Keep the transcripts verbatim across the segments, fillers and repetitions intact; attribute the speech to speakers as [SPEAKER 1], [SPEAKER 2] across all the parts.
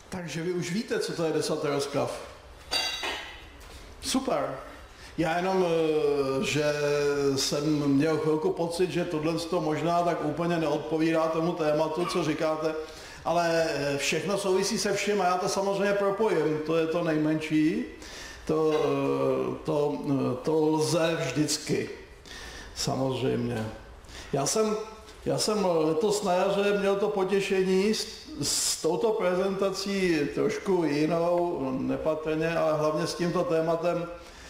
[SPEAKER 1] Takže vy už víte, co to je desateroskav. Super. Já jenom, že jsem měl chvilku pocit, že tohle to možná tak úplně neodpovídá tomu tématu, co říkáte, ale všechno souvisí se vším a já to samozřejmě propojím, to je to nejmenší, to, to, to lze vždycky, samozřejmě. Já jsem, já jsem letos na jaře měl to potěšení s, s touto prezentací trošku jinou, nepatrně, ale hlavně s tímto tématem,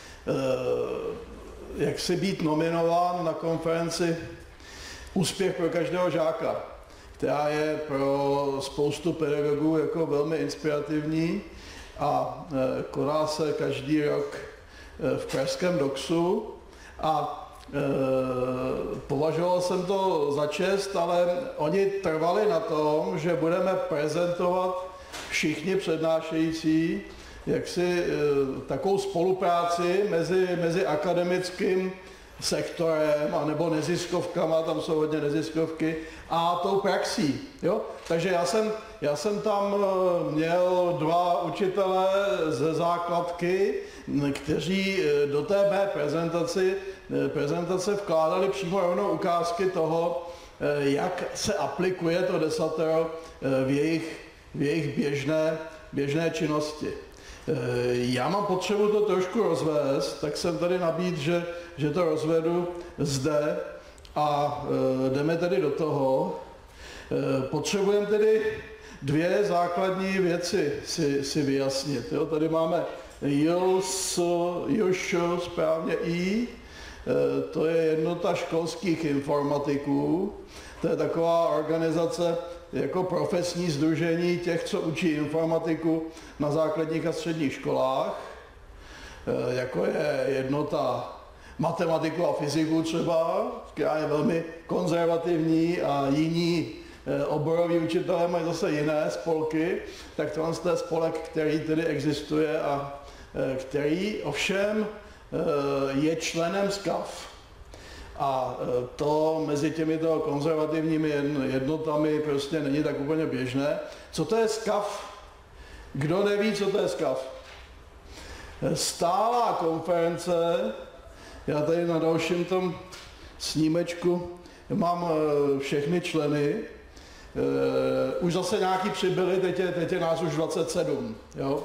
[SPEAKER 1] jak si být nominován na konferenci Úspěch pro každého žáka, která je pro spoustu pedagogů jako velmi inspirativní a koná se každý rok v pražském doxu a považoval jsem to za čest, ale oni trvali na tom, že budeme prezentovat všichni přednášející jaksi takovou spolupráci mezi, mezi akademickým sektorem anebo neziskovkama, tam jsou hodně neziskovky, a tou praxí. Jo? Takže já jsem, já jsem tam měl dva učitele ze základky, kteří do té mé prezentaci, prezentace vkládali přímo rovnou ukázky toho, jak se aplikuje to desatero v jejich, v jejich běžné, běžné činnosti. Já mám potřebu to trošku rozvést, tak jsem tady nabídl, že, že to rozvedu zde a jdeme tedy do toho. Potřebujeme tedy dvě základní věci si, si vyjasnit. Jo? Tady máme J L S, J Š, správně I, to je jednota školských informatiků, to je taková organizace jako profesní sdružení těch, co učí informatiku na základních a středních školách, jako je jednota matematiku a fyziku třeba, která je velmi konzervativní a jiní oboroví učitelé mají zase jiné spolky, tak tohle je spolek, který tedy existuje a který ovšem je členem SCAF. A to mezi těmito konzervativními jednotami prostě není tak úplně běžné. Co to je SCAF? Kdo neví, co to je SCAF? Stálá konference, já tady na dalším tom snímečku mám všechny členy, už zase nějaký přibyli, teď je, teď je nás už dvacet sedm. Jo?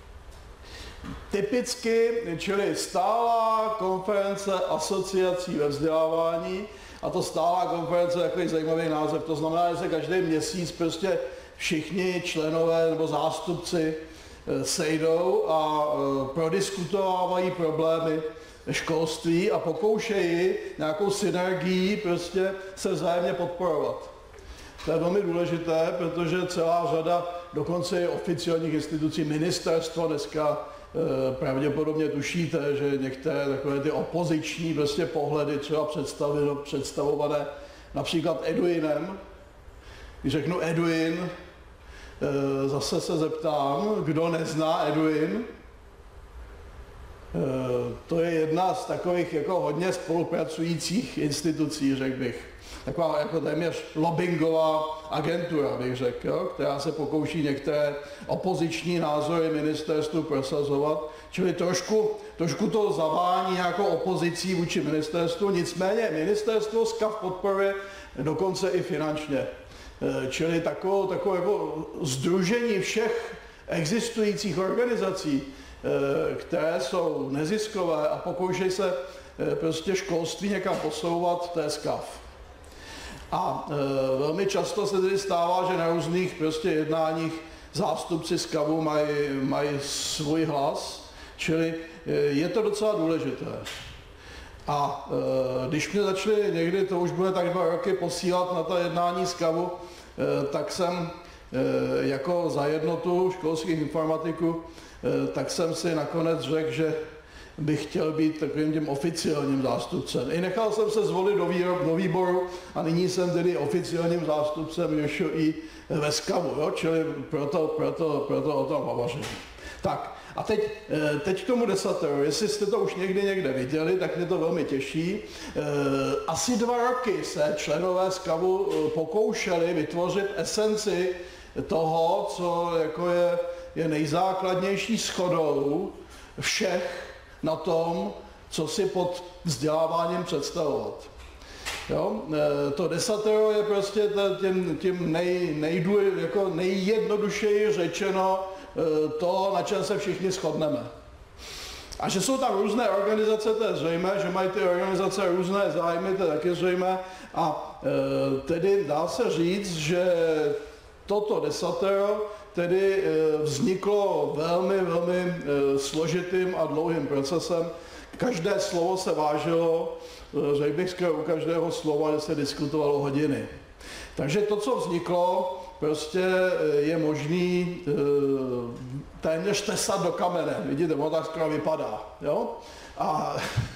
[SPEAKER 1] Typicky, čili stálá konference asociací ve vzdělávání, a to stálá konference je takový zajímavý název, to znamená, že se každý měsíc prostě všichni členové nebo zástupci sejdou a prodiskutovávají problémy školství a pokoušejí nějakou synergii prostě se vzájemně podporovat. To je velmi důležité, protože celá řada dokonce i oficiálních institucí, ministerstva dneska pravděpodobně tušíte, že některé takové ty opoziční prostě pohledy třeba představované například Eduinem. Když řeknu Eduin, zase se zeptám, kdo nezná Eduin. To je jedna z takových jako hodně spolupracujících institucí, řekl bych. Taková jako téměř lobbingová agentura, bych řekl, jo, která se pokouší některé opoziční názory ministerstvu prosazovat. Čili trošku, trošku to zavání nějakou opozicí vůči ministerstvu, nicméně ministerstvo SCAF podporuje dokonce i finančně. Čili takové, takové jako sdružení všech existujících organizací, které jsou neziskové a pokoušejí se prostě školství někam posouvat, to je SCAF. A e, velmi často se tedy stává, že na různých prostě jednáních zástupci SCAFu mají, mají svůj hlas, čili e, je to docela důležité. A e, když mě začali někdy, to už bude tak dva roky, posílat na ta jednání SCAFu, e, tak jsem e, jako za jednotu školských informatiků, e, tak jsem si nakonec řekl, že bych chtěl být takovým tím oficiálním zástupcem. I nechal jsem se zvolit do, výrob, do výboru a nyní jsem tedy oficiálním zástupcem J Š I ve SCAFu, jo? Čili proto, proto, proto o tom hovořím. Tak A teď, teď k tomu desateru. Jestli jste to už někdy někde viděli, tak mě to velmi těší. Asi dva roky se členové skavu pokoušeli vytvořit esenci toho, co jako je, je nejzákladnější shodou všech na tom, co si pod vzděláváním představovat. Jo? To desatero je prostě tím, tím nej, nejdůle, jako nejjednodušeji řečeno to, na čem se všichni shodneme. A že jsou tam různé organizace, to je zřejmé, že mají ty organizace různé zájmy, to je taky zřejmé. A e, tedy dá se říct, že toto desatero tedy e, vzniklo velmi, velmi e, složitým a dlouhým procesem. Každé slovo se vážilo, řekl bych skoro u každého slova, že se diskutovalo hodiny. Takže to, co vzniklo, prostě je možný e, téměř tesat do kamene. Vidíte, ono tak skoro vypadá. Jo? A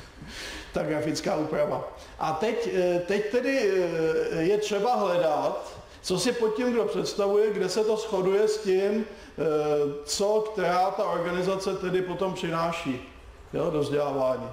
[SPEAKER 1] ta grafická úprava. A teď, teď tedy je třeba hledat, co si pod tím kdo představuje, kde se to shoduje s tím, co která ta organizace tedy potom přináší, jo, do vzdělávání.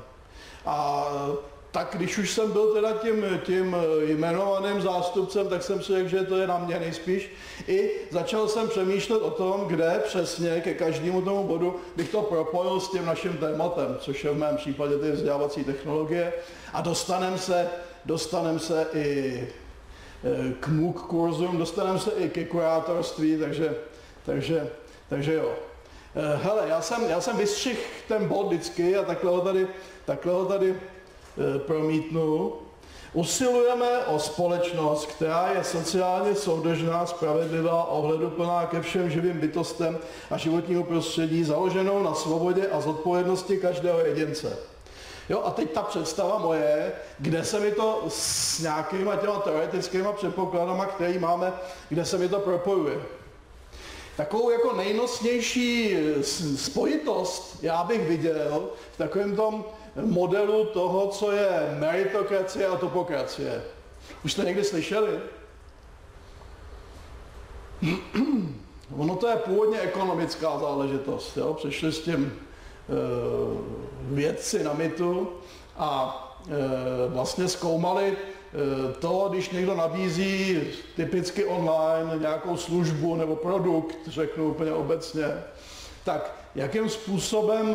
[SPEAKER 1] A tak když už jsem byl teda tím, tím jmenovaným zástupcem, tak jsem si řekl, že to je na mě nejspíš. I začal jsem přemýšlet o tom, kde přesně ke každému tomu bodu bych to propojil s tím naším tématem, což je v mém případě ty vzdělávací technologie. A dostaneme se, dostanem se i k MOOC kurzům, dostaneme se i ke kurátorství, takže, takže, takže jo. Hele, já jsem, já jsem vystřihl ten bod vždycky a takhle ho tady, takhle ho tady promítnu. Usilujeme o společnost, která je sociálně soudržná, spravedlivá, ohleduplná ke všem živým bytostem a životnímu prostředí, založenou na svobodě a zodpovědnosti každého jedince. Jo, a teď ta představa moje, kde se mi to s nějakýma těma teoretickýma předpokladama, který máme, kde se mi to propojuje. Takovou jako nejnosnější spojitost já bych viděl v takovém tom modelu toho, co je meritokracie a topokracie. Už jste někdy slyšeli? Ono to je původně ekonomická záležitost. Jo? Přišli s tím e, vědci na MITu a e, vlastně zkoumali e, to, když někdo nabízí typicky online nějakou službu nebo produkt, řeknu úplně obecně, tak jakým způsobem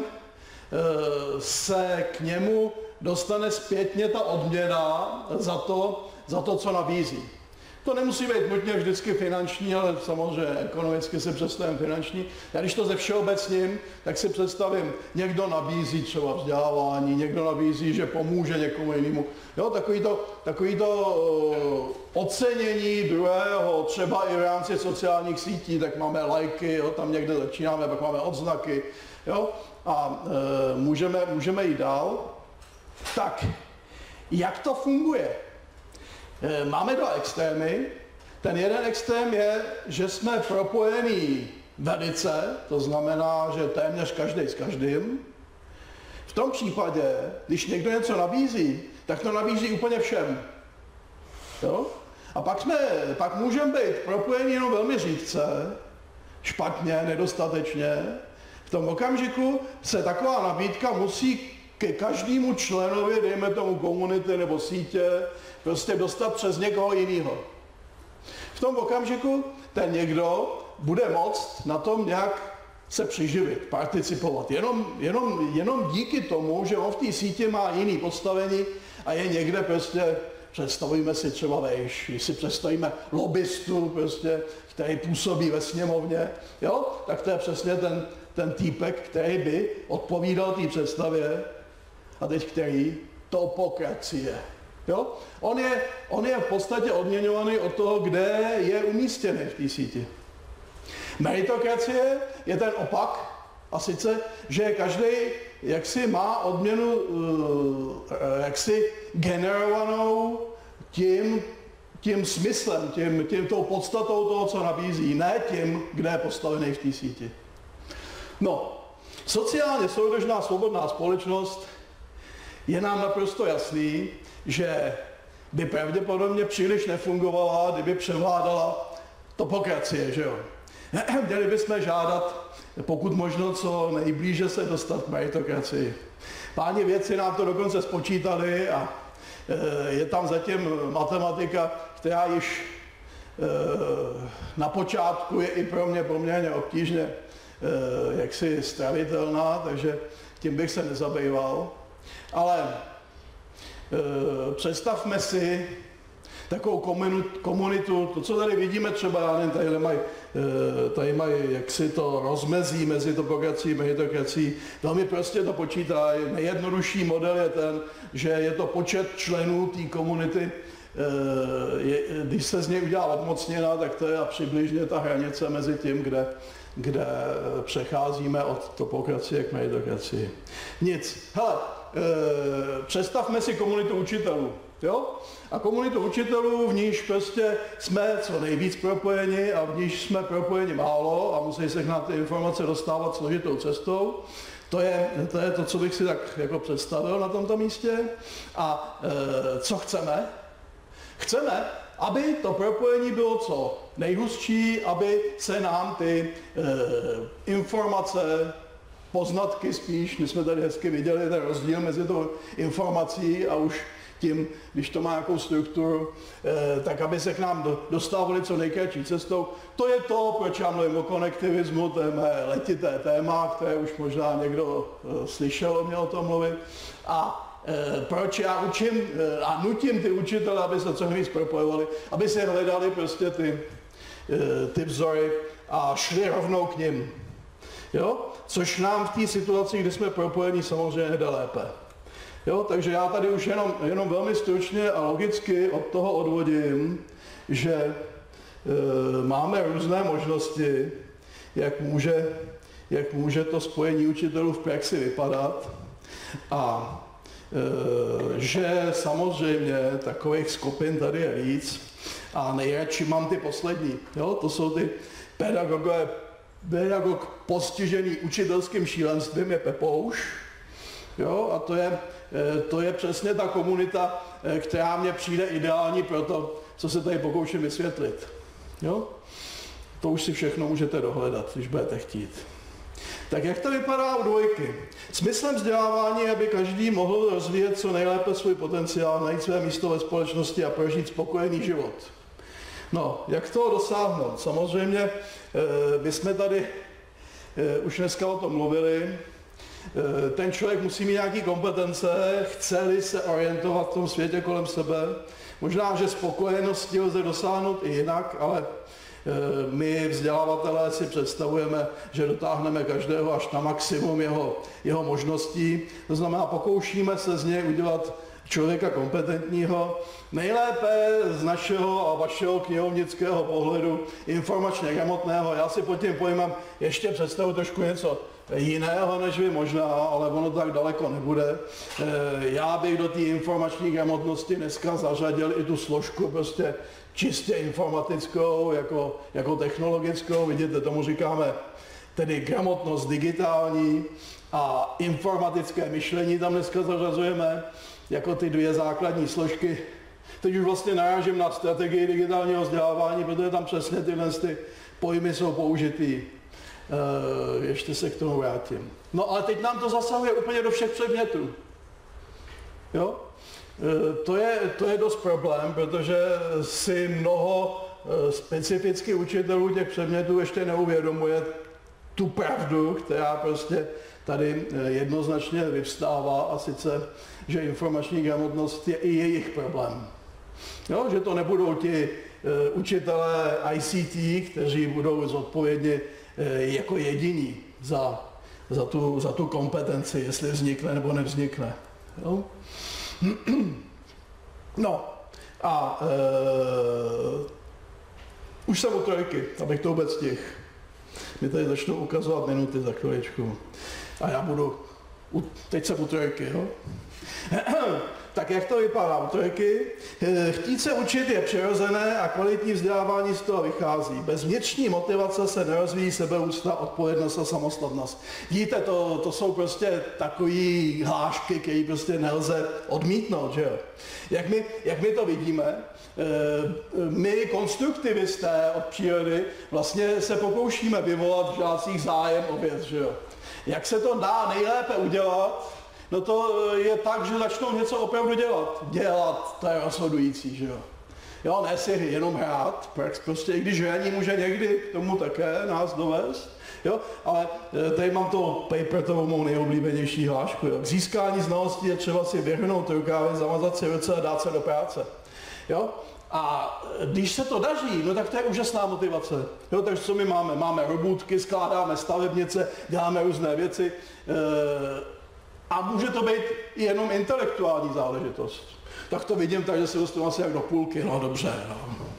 [SPEAKER 1] se k němu dostane zpětně ta odměna za to, za to, co nabízí. To nemusí být nutně vždycky finanční, ale samozřejmě ekonomicky si představím finanční. Já když to ze všeobecním, tak si představím, někdo nabízí třeba vzdělávání, někdo nabízí, že pomůže někomu jinému. Jo, takový to, takový to uh, ocenění druhého, třeba i v rámci sociálních sítí, tak máme lajky, jo, tam někde začínáme, pak máme odznaky. Jo? A e, můžeme, můžeme jít dál. Tak, jak to funguje? E, máme dva extrémy. Ten jeden extrém je, že jsme propojení velice, to znamená, že téměř každý s každým. V tom případě, když někdo něco nabízí, tak to nabízí úplně všem. Jo? A pak, jsme, pak můžeme být propojení jenom velmi řídce, špatně, nedostatečně. V tom okamžiku se taková nabídka musí ke každému členovi, dejme tomu komunity nebo sítě, prostě dostat přes někoho jiného. V tom okamžiku ten někdo bude moct na tom nějak se přiživit, participovat. Jenom, jenom, jenom díky tomu, že on v té síti má jiný postavení a je někde prostě, představíme si třeba vejš, když si představíme lobbystu, prostě, který působí ve sněmovně, jo, tak to je přesně ten, ten týpek, který by odpovídal té představě, a teď který? Topokracie. Jo? On, je, on je v podstatě odměňovaný od toho, kde je umístěný v té síti. Meritokracie je ten opak, a sice, že každý jaksi má odměnu jaksi generovanou tím, tím smyslem, tím, tím tou podstatou toho, co nabízí, ne tím, kde je postavený v té síti. No, sociálně soudržná svobodná společnost je nám naprosto jasný, že by pravděpodobně příliš nefungovala, kdyby převládala topokracie, že jo. měli bychom žádat, pokud možno co nejblíže se dostat k meritokracii. Páni vědci nám to dokonce spočítali a je tam zatím matematika, která již na počátku je i pro mě poměrně obtížně jaksi stravitelná, takže tím bych se nezabýval. Ale představme si takovou komunitu, to, co tady vidíme třeba, já nevím, tady mají, tady mají jaksi to rozmezí mezi topokracií a meritokracií, velmi prostě to počítají. Nejjednodušší model je ten, že je to počet členů té komunity, je, když se z něj udělá odmocněna, tak to je přibližně ta hranice mezi tím, kde, kde přecházíme od topokracie k meritokracii. Nic. Hele, představme si komunitu učitelů. Jo? A komunitu učitelů, v níž prostě jsme co nejvíc propojeni a v níž jsme propojeni málo a musí se k nám ty informace dostávat složitou cestou. To je, to je to, co bych si tak jako představil na tomto místě. A e, co chceme? Chceme, aby to propojení bylo co nejhustší, aby se nám ty e, informace, poznatky spíš, my jsme tady hezky viděli ten rozdíl mezi tou informací a už tím, když to má nějakou strukturu, eh, tak aby se k nám dostávali co nejkratší cestou. To je to, proč já mluvím o konektivismu, to je mé letité téma, které už možná někdo eh, slyšel, mě o tom mluvit. A eh, proč já učím eh, a nutím ty učitele, aby se co nejvíc propojovali, aby se hledali prostě ty, eh, ty vzory a šli rovnou k nim. Jo? Což nám v té situaci, kdy jsme propojení, samozřejmě jde lépe. Jo, takže já tady už jenom, jenom velmi stručně a logicky od toho odvodím, že e, máme různé možnosti, jak může, jak může to spojení učitelů v praxi vypadat a e, že samozřejmě takových skupin tady je víc a nejradši mám ty poslední. Jo, to jsou ty pedagogové, pedagog postižený učitelským šílenstvím je Pepouš. Jo, a to je, to je přesně ta komunita, která mně přijde ideální pro to, co se tady pokouším vysvětlit. Jo? To už si všechno můžete dohledat, když budete chtít. Tak jak to vypadá u dvojky? Smyslem vzdělávání je, aby každý mohl rozvíjet co nejlépe svůj potenciál, najít své místo ve společnosti a prožít spokojený život. No, jak toho dosáhnout? Samozřejmě, my jsme tady už dneska o tom mluvili. Ten člověk musí mít nějaké kompetence, chce-li se orientovat v tom světě kolem sebe. Možná, že spokojenosti lze dosáhnout i jinak, ale my vzdělavatelé si představujeme, že dotáhneme každého až na maximum jeho, jeho možností. To znamená, pokoušíme se z něj udělat člověka kompetentního, nejlépe z našeho a vašeho knihovnického pohledu informačně gramotného. Já si pod tím pojmem ještě představu trošku něco jiného než vy možná, ale ono tak daleko nebude. Já bych do té informační gramotnosti dneska zařadil i tu složku prostě čistě informatickou, jako, jako technologickou. Vidíte, tomu říkáme tedy gramotnost digitální a informatické myšlení tam dneska zařazujeme jako ty dvě základní složky. Teď už vlastně narážím na strategii digitálního vzdělávání, protože tam přesně tyhle ty pojmy jsou použitý. E, ještě se k tomu vrátím. No ale teď nám to zasahuje úplně do všech předmětů. Jo? E, to je, to je dost problém, protože si mnoho e, specificky učitelů těch předmětů ještě neuvědomuje tu pravdu, která prostě tady jednoznačně vyvstává, a sice, že informační gramotnost je i jejich problém. Jo, že to nebudou ti uh, učitelé I C T, kteří budou zodpovědni uh, jako jediní za, za, tu, za tu kompetenci, jestli vznikne nebo nevznikne. Jo? No a uh, už jsem u trojky, abych to vůbec stihl. Mi tady začnou ukazovat minuty za chviličku. A já budu U, teď jsem u trojky, jo? Tak jak to vypadá u trojky? Chtít se učit je přirozené a kvalitní vzdělávání z toho vychází. Bez vnitřní motivace se nerozvíjí sebeúcta, odpovědnost a samostatnost. Vidíte, to, to jsou prostě takový hlášky, které prostě nelze odmítnout, že jo? Jak my, jak my to vidíme? My, konstruktivisté od přírody, vlastně se pokoušíme vyvolat v žácích zájem o věc, že jo? Jak se to dá nejlépe udělat? No to je tak, že začnou něco opravdu dělat. Dělat, to je rozhodující, že jo. Jo, ne si jenom hrát, prostě i když hraní může někdy k tomu také nás dovést, jo, ale tady mám to paper, to mou nejoblíbenější hlášku, jo. K získání znalostí je třeba si vyhrnout rukávy, zamazat si ruce a dát se do práce, jo. A když se to daří, no tak to je úžasná motivace. Jo, takže co my máme? Máme robůtky, skládáme stavebnice, děláme různé věci. E A může to být jenom intelektuální záležitost. Tak to vidím tak, že se dostanu asi jak do půlky, no dobře. No.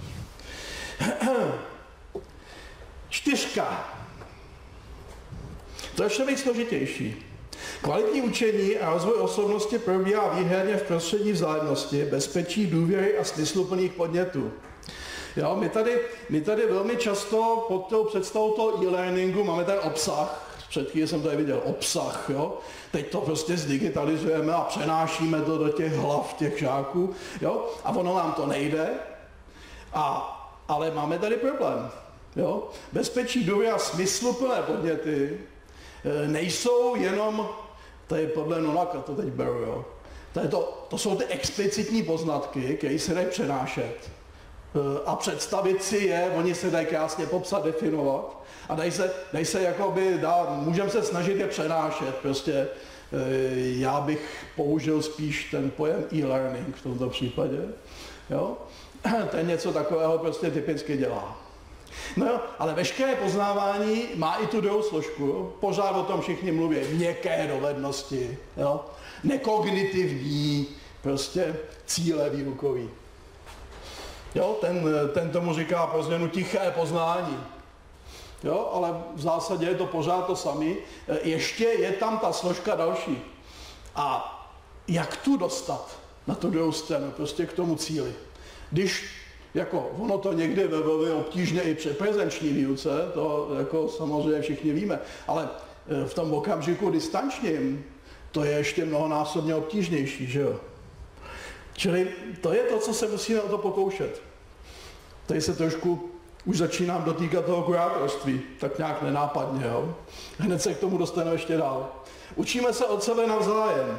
[SPEAKER 1] Čtyřka. To je ještě víc složitější. Kvalitní učení a rozvoj osobnosti probíhá výhradně v prostředí vzájemnosti, bezpečí, důvěry a smysluplných podnětů. Jo, my, tady, my tady velmi často pod tou představou toho e-learningu máme ten obsah. Před chvíli jsem tady viděl obsah, jo. Teď to prostě zdigitalizujeme a přenášíme to do těch hlav těch žáků, jo. A ono nám to nejde, a, ale máme tady problém, jo. Bezpečí, důvěra a smysluplné podněty e, nejsou jenom, tady podle Nolaka to teď beru, jo. Tady to, to jsou ty explicitní poznatky, které se dají přenášet e, a představit si je, oni se dají krásně popsat, definovat. A dají se, dají se jakoby, dá, můžeme se snažit je přenášet, prostě e, já bych použil spíš ten pojem e-learning v tomto případě, jo? Ten něco takového prostě typicky dělá. No jo, ale veškeré poznávání má i tu druhou složku, pořád o tom všichni mluví, měkké dovednosti, jo? Nekognitivní, prostě cíle výukový. Jo, ten, ten tomu říká pro změnu tiché poznání. Jo, ale v zásadě je to pořád to samé. Ještě je tam ta složka další. A jak tu dostat na tu druhou stranu, prostě k tomu cíli? Když, jako ono to někdy ve velmi obtížně i při prezenční výuce, to jako samozřejmě všichni víme, ale v tom okamžiku distančním to je ještě mnohonásobně obtížnější, že jo? Čili to je to, co se musíme o to pokoušet. Tady se trošku už začínám dotýkat toho kurátorství, tak nějak nenápadně, jo. Hned se k tomu dostaneme ještě dál. Učíme se od sebe navzájem.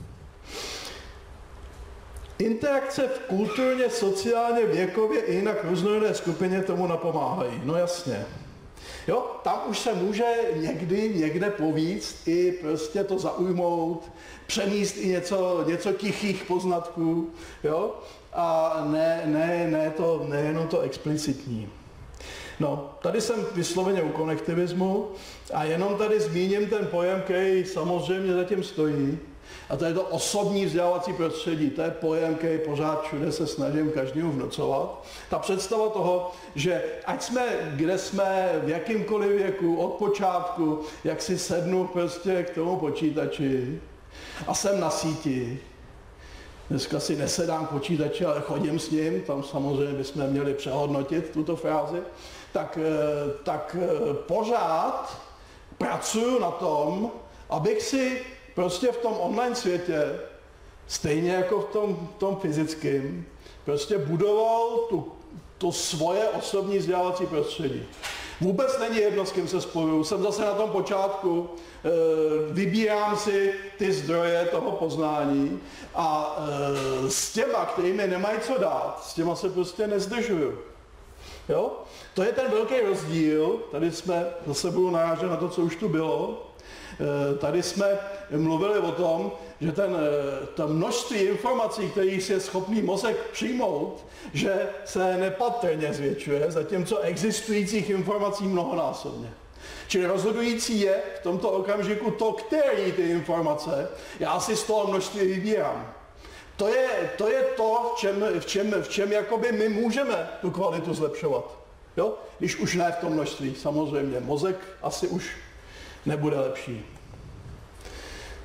[SPEAKER 1] Interakce v kulturně, sociálně, věkově i jinak různorodé skupině tomu napomáhají. No jasně. Jo, tam už se může někdy, někde povíct i prostě to zaujmout, přenést i něco, něco tichých poznatků, jo. A ne, ne, ne to, nejenom to explicitní. No, tady jsem vysloveně u konektivismu a jenom tady zmíním ten pojem, který samozřejmě zatím stojí. A to je to osobní vzdělávací prostředí. To je pojem, který pořád všude se snažím každému vnucovat. Ta představa toho, že ať jsme, kde jsme, v jakýmkoliv věku, od počátku, jak si sednu prostě k tomu počítači a jsem na síti. Dneska si nesedám k počítači, ale chodím s ním, tam samozřejmě bychom měli přehodnotit tuto frázi. Tak, tak pořád pracuji na tom, abych si prostě v tom online světě, stejně jako v tom, tom fyzickém, prostě budoval tu, to svoje osobní vzdělávací prostředí. Vůbec není jedno, s kým se spojuju. Jsem zase na tom počátku, vybírám si ty zdroje toho poznání a s těma, kterými nemají co dát, s těma se prostě nezdržuju. Jo? To je ten velký rozdíl, tady jsme, zase budu narážet na to, co už tu bylo, tady jsme mluvili o tom, že ten, to množství informací, kterých je schopný mozek přijmout, že se nepatrně zvětšuje, zatímco existujících informací mnohonásobně. Čili rozhodující je v tomto okamžiku to, který ty informace já si z toho množství vybírám. To je to, je to v čem, v čem, v čem jakoby my můžeme tu kvalitu zlepšovat. Jo? Když už ne v tom množství, samozřejmě. Mozek asi už nebude lepší.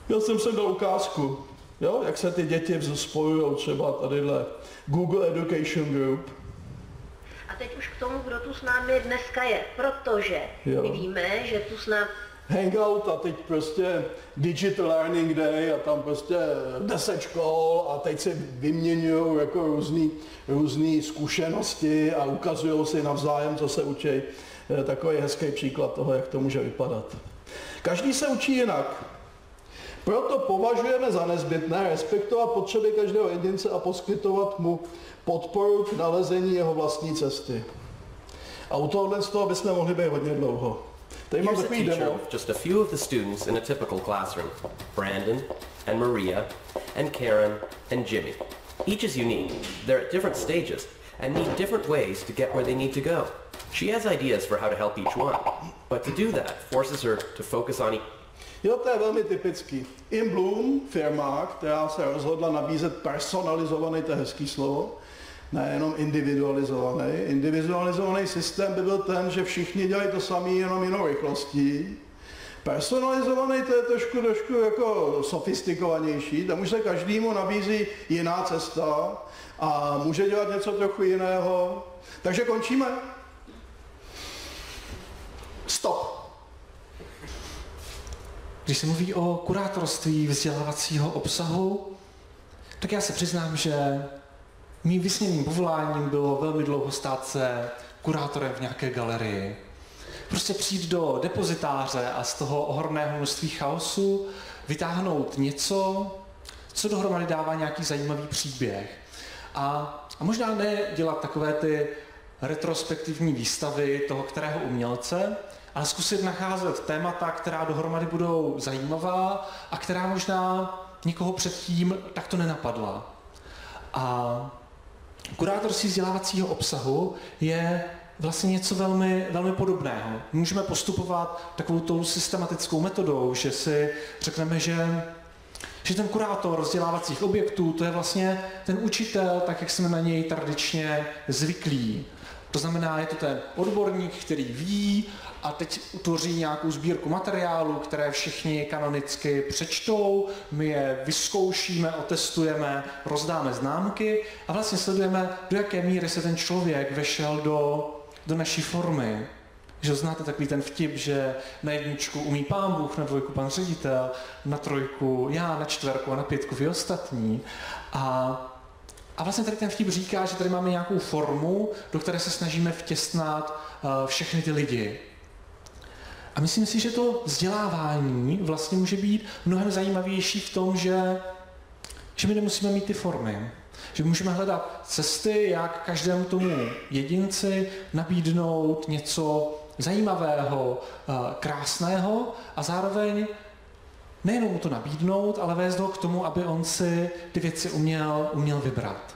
[SPEAKER 1] Já jsem sem dal ukázku, jo, jak se ty děti spojují třeba tadyhle Google Education Group.
[SPEAKER 2] A teď už k tomu, kdo tu s námi dneska je, protože jo. My víme, že tu s námi
[SPEAKER 1] Hangout a teď prostě Digital Learning Day a tam prostě deset škol a teď si vyměňují jako různý, různý zkušenosti a ukazují si navzájem, co se učí. Takový hezký příklad toho, jak to může vypadat. Každý se učí jinak. Proto považujeme za nezbytné respektovat potřeby každého jedince a poskytovat mu podporu k nalezení jeho vlastní cesty. A u tohohle z toho bychom mohli být hodně dlouho.
[SPEAKER 3] Here's a teacher with just a few of the students in a typical classroom. Brandon and Maria and Karen and Jimmy. Each is unique. They're at different stages and need different ways to get where they need to go. She has ideas for how to help each one, but to do that forces her to focus on each.
[SPEAKER 1] Jo, to je velmi typický. In Bloom, firma, která se rozhodla nabízet personalizovaný, to je hezký slovo, nejenom individualizovaný. Individualizovaný systém by byl ten, že všichni dělají to samé, jenom jinou rychlostí. Personalizovaný to je trošku, trošku jako sofistikovanější, tam už se každému nabízí jiná cesta a může dělat něco trochu jiného. Takže končíme. Stop.
[SPEAKER 4] Když se mluví o kurátorství vzdělávacího obsahu, tak já se přiznám, že mým vysněným povoláním bylo velmi dlouho stát se kurátorem v nějaké galerii. Prostě přijít do depozitáře a z toho ohromného množství chaosu vytáhnout něco, co dohromady dává nějaký zajímavý příběh. A, a možná ne dělat takové ty retrospektivní výstavy toho kterého umělce, ale zkusit nacházet témata, která dohromady budou zajímavá a která možná nikoho předtím takto nenapadla. A kurátorství vzdělávacího obsahu je vlastně něco velmi, velmi podobného. Můžeme postupovat takovou tou systematickou metodou, že si řekneme, že, že ten kurátor vzdělávacích objektů, to je vlastně ten učitel, tak jak jsme na něj tradičně zvyklí. To znamená, je to ten odborník, který ví a teď utvoří nějakou sbírku materiálů, které všichni kanonicky přečtou, my je vyzkoušíme, otestujeme, rozdáme známky a vlastně sledujeme, do jaké míry se ten člověk vešel do, do naší formy. Že znáte takový ten vtip, že na jedničku umí pán Bůh, na dvojku pan ředitel, na trojku já, na čtverku a na pětku vy ostatní. A A vlastně tady ten vtip říká, že tady máme nějakou formu, do které se snažíme vtěsnat uh, všechny ty lidi. A myslím si, že to vzdělávání vlastně může být mnohem zajímavější v tom, že, že my nemusíme mít ty formy. Že můžeme hledat cesty, jak každému tomu jedinci nabídnout něco zajímavého, uh, krásného a zároveň nejenom mu to nabídnout, ale vést ho k tomu, aby on si ty věci uměl, uměl vybrat.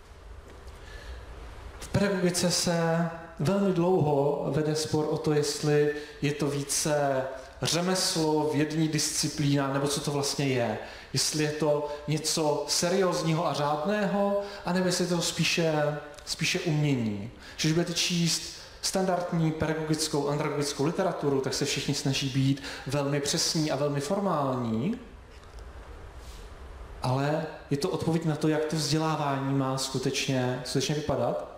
[SPEAKER 4] V pedagogice se velmi dlouho vede spor o to, jestli je to více řemeslo, vědní disciplína, nebo co to vlastně je. Jestli je to něco seriózního a řádného, anebo jestli je to spíše, spíše umění. Že když budete číst standardní pedagogickou, andragogickou literaturu, tak se všichni snaží být velmi přesní a velmi formální, ale je to odpověď na to, jak to vzdělávání má skutečně, skutečně vypadat.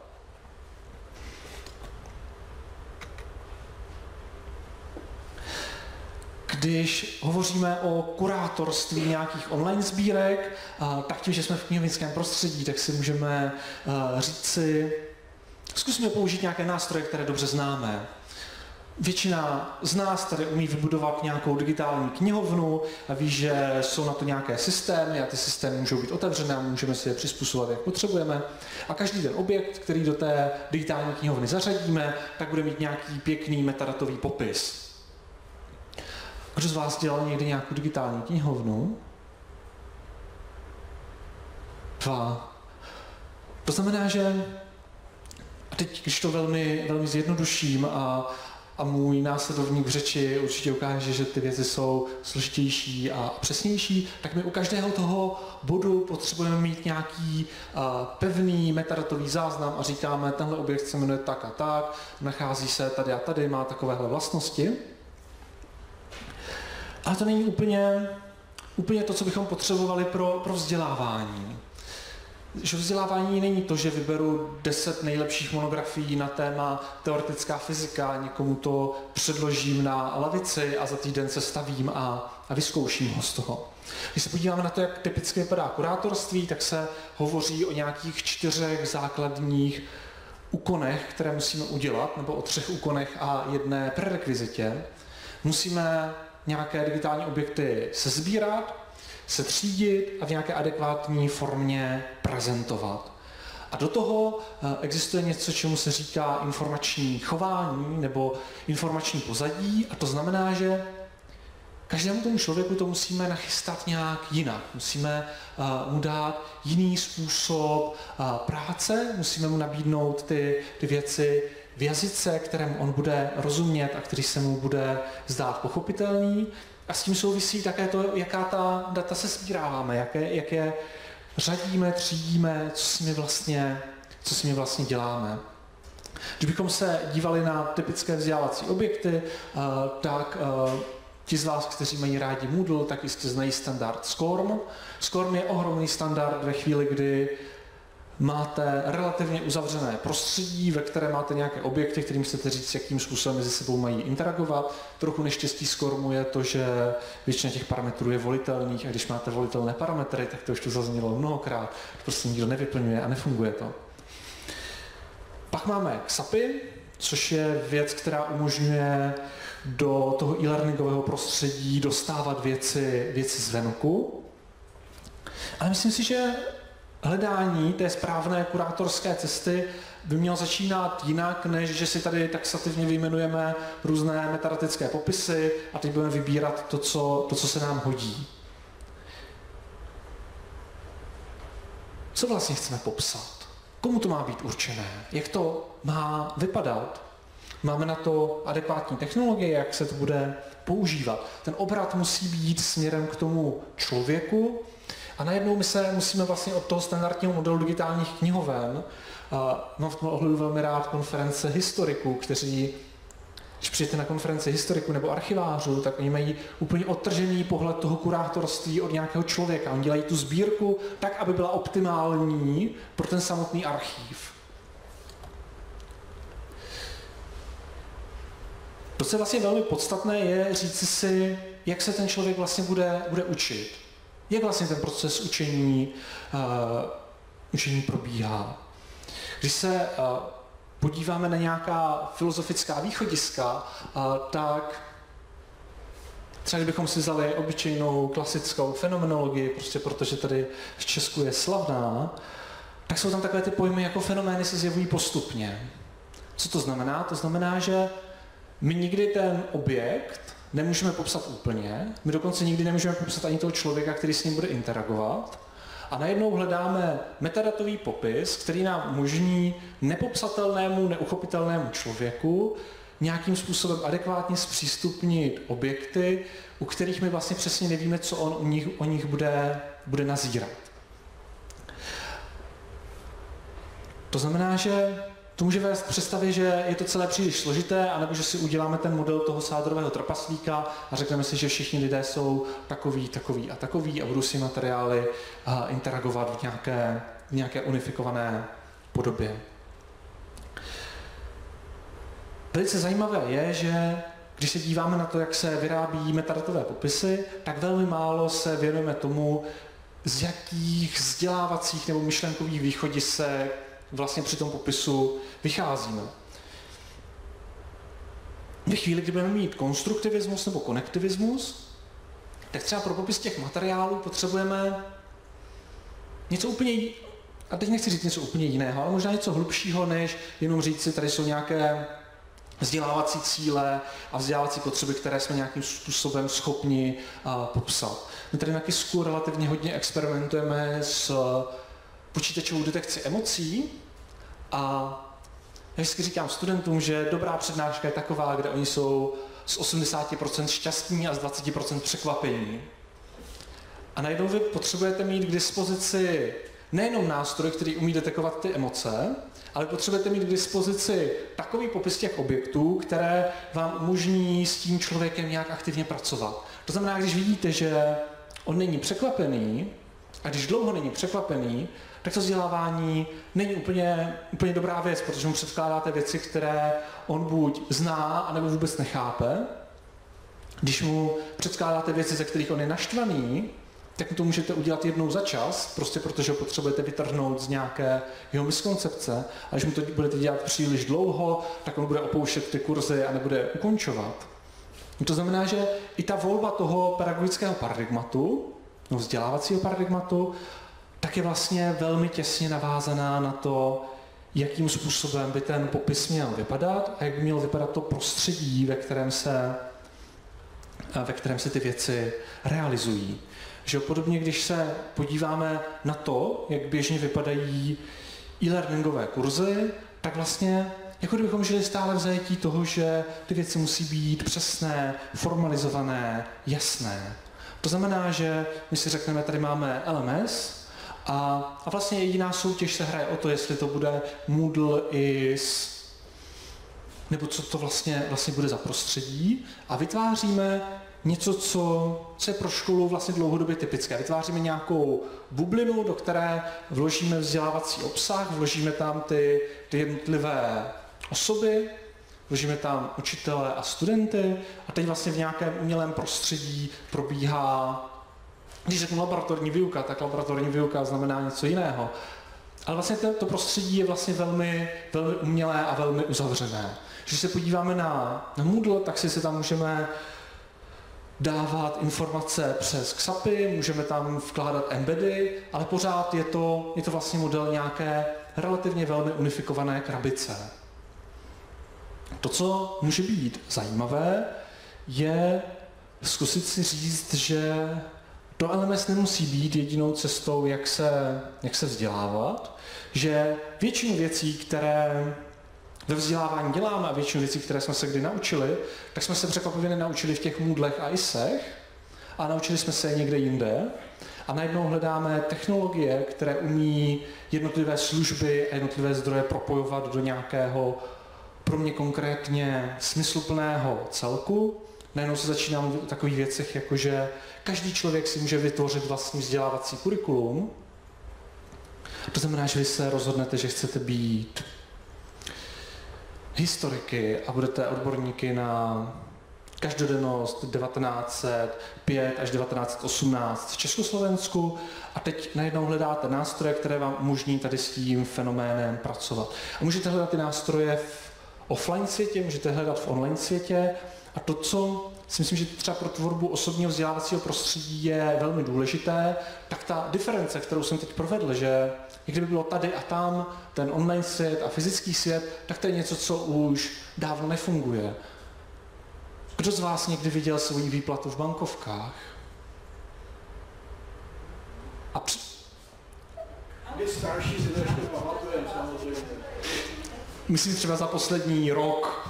[SPEAKER 4] Když hovoříme o kurátorství nějakých online sbírek, tak tím, že jsme v knihovnickém prostředí, tak si můžeme říci, zkusíme použít nějaké nástroje, které dobře známe. Většina z nás tady umí vybudovat nějakou digitální knihovnu a ví, že jsou na to nějaké systémy a ty systémy můžou být otevřené a můžeme si je přizpůsobovat, jak potřebujeme. A každý ten objekt, který do té digitální knihovny zařadíme, tak bude mít nějaký pěkný metadatový popis. Kdo z vás dělal někdy nějakou digitální knihovnu? Dva. To znamená, že a teď, když to velmi, velmi zjednoduším a, a můj následovník v řeči určitě ukáže, že ty věci jsou složitější a přesnější, tak my u každého toho bodu potřebujeme mít nějaký uh, pevný metadatový záznam a říkáme, tenhle objekt se jmenuje tak a tak, nachází se tady a tady, má takovéhle vlastnosti. Ale to není úplně úplně to, co bychom potřebovali pro, pro vzdělávání. Že vzdělávání není to, že vyberu deset nejlepších monografií na téma teoretická fyzika, někomu to předložím na lavici a za týden se stavím a, a vyzkouším ho z toho. Když se podíváme na to, jak typicky vypadá kurátorství, tak se hovoří o nějakých čtyřech základních úkonech, které musíme udělat, nebo o třech úkonech a jedné prerekvizitě. Musíme nějaké digitální objekty sesbírat, se třídit a v nějaké adekvátní formě prezentovat. A do toho existuje něco, čemu se říká informační chování nebo informační pozadí, a to znamená, že každému tomu člověku to musíme nachystat nějak jinak. Musíme uh, mu dát jiný způsob uh, práce, musíme mu nabídnout ty, ty věci v jazyce, kterému on bude rozumět a který se mu bude zdát pochopitelný. A s tím souvisí také to, jaká ta data se sbíráváme, jaké, jaké řadíme, třídíme, co s nimi vlastně, co s nimi vlastně děláme. Když bychom se dívali na typické vzdělávací objekty, uh, tak uh, ti z vás, kteří mají rádi Moodle, tak jistě znají standard SCORM. SCORM je ohromný standard ve chvíli, kdy máte relativně uzavřené prostředí, ve které máte nějaké objekty, kterým chcete říct, jakým způsobem mezi sebou mají interagovat. Trochu neštěstí SCORMu je to, že většina těch parametrů je volitelných a když máte volitelné parametry, tak to už tu zaznělo mnohokrát, prostě nikdo nevyplňuje a nefunguje to. Pak máme XAPI, což je věc, která umožňuje do toho e-learningového prostředí dostávat věci, věci zvenku. Ale myslím si, že hledání té správné kurátorské cesty by mělo začínat jinak, než že si tady taxativně vyjmenujeme různé metadatické popisy a teď budeme vybírat to, co, to, co se nám hodí. Co vlastně chceme popsat? Komu to má být určené? Jak to má vypadat? Máme na to adekvátní technologie, jak se to bude používat. Ten obrat musí být směrem k tomu člověku a najednou my se musíme vlastně od toho standardního modelu digitálních knihoven, a mám v tom ohledu velmi rád konference historiků, kteří, když přijete na konferenci historiků nebo archivářů, tak oni mají úplně odtržený pohled toho kurátorství od nějakého člověka. Oni dělají tu sbírku tak, aby byla optimální pro ten samotný archív. To, co je vlastně velmi podstatné, je říci si, jak se ten člověk vlastně bude, bude učit. Jak vlastně ten proces učení, uh, učení probíhá. Když se uh, podíváme na nějaká filozofická východiska, uh, tak třeba kdybychom si vzali obyčejnou klasickou fenomenologii, prostě protože tady v Česku je slavná, tak jsou tam takové ty pojmy jako fenomény se zjevují postupně. Co to znamená? To znamená, že my nikdy ten objekt nemůžeme popsat úplně, my dokonce nikdy nemůžeme popsat ani toho člověka, který s ním bude interagovat, a najednou hledáme metadatový popis, který nám umožní nepopsatelnému, neuchopitelnému člověku nějakým způsobem adekvátně zpřístupnit objekty, u kterých my vlastně přesně nevíme, co on o nich, o nich bude, bude nazírat. To znamená, že to může vést k představě, že je to celé příliš složité, anebo že si uděláme ten model toho sádorového trpaslíka a řekneme si, že všichni lidé jsou takový, takový a takový a budou si materiály interagovat v nějaké, v nějaké unifikované podobě. Velice zajímavé je, že když se díváme na to, jak se vyrábí metadatové popisy, tak velmi málo se věnujeme tomu, z jakých vzdělávacích nebo myšlenkových východisek vlastně při tom popisu vycházíme. Ve chvíli, kdy budeme mít konstruktivismus nebo konektivismus, tak třeba pro popis těch materiálů potřebujeme něco úplně, a teď nechci říct něco úplně jiného, ale možná něco hlubšího, než jenom říct si, tady jsou nějaké vzdělávací cíle a vzdělávací potřeby, které jsme nějakým způsobem schopni uh, popsat. My tady na Kisku relativně hodně experimentujeme s počítačovou detekci emocí a já vždycky říkám studentům, že dobrá přednáška je taková, kde oni jsou z osmdesát procent šťastní a z dvacet procent překvapení. A najednou vy potřebujete mít k dispozici nejenom nástroj, který umí detekovat ty emoce, ale potřebujete mít k dispozici takový popis těch objektů, které vám umožní s tím člověkem nějak aktivně pracovat. To znamená, když vidíte, že on není překvapený, a když dlouho není překvapený, tak to vzdělávání není úplně, úplně dobrá věc, protože mu předkládáte věci, které on buď zná, anebo vůbec nechápe. Když mu předkládáte věci, ze kterých on je naštvaný, tak mu to můžete udělat jednou za čas, prostě protože ho potřebujete vytrhnout z nějaké jeho miskoncepce. A když mu to budete dělat příliš dlouho, tak on bude opouštět ty kurzy a nebude ukončovat. To znamená, že i ta volba toho pedagogického paradigmatu, no vzdělávacího paradigmatu, tak je vlastně velmi těsně navázaná na to, jakým způsobem by ten popis měl vypadat a jak by mělo vypadat to prostředí, ve kterém se, ve kterém se ty věci realizují. Že podobně, když se podíváme na to, jak běžně vypadají e-learningové kurzy, tak vlastně jako kdybychom žili stále v zajetí toho, že ty věci musí být přesné, formalizované, jasné. To znamená, že my si řekneme, tady máme L M S a, a vlastně jediná soutěž se hraje o to, jestli to bude Moodle, I S, nebo co to vlastně, vlastně bude za prostředí a vytváříme něco, co, co je pro školu vlastně dlouhodobě typické. Vytváříme nějakou bublinu, do které vložíme vzdělávací obsah, vložíme tam ty, ty jednotlivé osoby, vložíme tam učitele a studenty a teď vlastně v nějakém umělém prostředí probíhá, když řeknu laboratorní výuka, tak laboratorní výuka znamená něco jiného. Ale vlastně to, to prostředí je vlastně velmi, velmi umělé a velmi uzavřené. Když se podíváme na, na Moodle, tak si, si tam můžeme dávat informace přes X A P I, můžeme tam vkládat embedy, ale pořád je to, je to vlastně model nějaké relativně velmi unifikované krabice. To, co může být zajímavé, je zkusit si říct, že to L M S nemusí být jedinou cestou, jak se, jak se vzdělávat, že většinu věcí, které ve vzdělávání děláme a většinu věcí, které jsme se kdy naučili, tak jsme se překvapivě nenaučili v těch Moodlech a ISech a naučili jsme se je někde jinde. A najednou hledáme technologie, které umí jednotlivé služby a jednotlivé zdroje propojovat do nějakého pro mě konkrétně smysluplného celku. Najednou se začíná mluvit o takových věcech, jako že každý člověk si může vytvořit vlastní vzdělávací kurikulum. To znamená, že vy se rozhodnete, že chcete být historiky a budete odborníky na každodennost devatenáct set pět až devatenáct set osmnáct v Československu a teď najednou hledáte nástroje, které vám umožní tady s tím fenoménem pracovat. A můžete hledat ty nástroje v offline světě, můžete hledat v online světě a to, co si myslím, že třeba pro tvorbu osobního vzdělávacího prostředí je velmi důležité, tak ta diference, kterou jsem teď provedl, že i kdyby bylo tady a tam ten online svět a fyzický svět, tak to je něco, co už dávno nefunguje. Kdo z vás někdy viděl svoji výplatu v bankovkách? A při...
[SPEAKER 1] My starší si to ještě pamatujeme, samozřejmě.
[SPEAKER 4] Myslím třeba za poslední rok.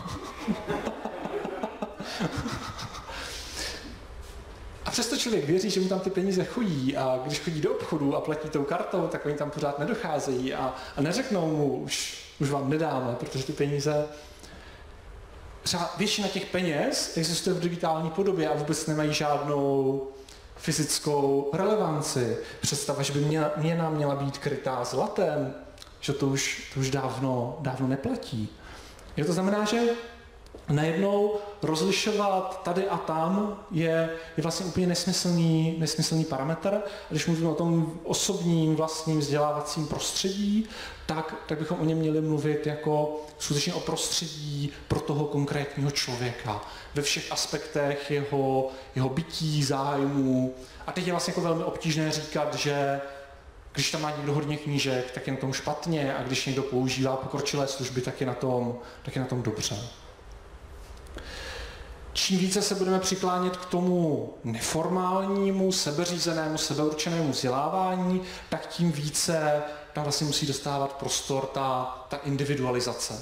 [SPEAKER 4] A přesto člověk věří, že mu tam ty peníze chodí a když chodí do obchodu a platí tou kartou, tak oni tam pořád nedocházejí a, a neřeknou mu, už, už vám nedáme, protože ty peníze... Třeba většina těch peněz existuje v digitální podobě a vůbec nemají žádnou fyzickou relevanci. Představa, že by měna, měna měla být krytá zlatem, že to už, to už dávno, dávno neplatí. Je to znamená, že najednou rozlišovat tady a tam je, je vlastně úplně nesmyslný, nesmyslný parametr. A když mluvíme o tom osobním vlastním vzdělávacím prostředí, tak, tak bychom o něm měli mluvit jako skutečně o prostředí pro toho konkrétního člověka. Ve všech aspektech jeho, jeho bytí, zájmů. A teď je vlastně jako velmi obtížné říkat, že když tam má někdo hodně knížek, tak je na tom špatně a když někdo používá pokročilé služby, tak je na tom, tak je na tom dobře. Čím více se budeme přiklánět k tomu neformálnímu, sebeřízenému, sebeurčenému vzdělávání, tak tím více tam vlastně musí dostávat prostor ta, ta individualizace.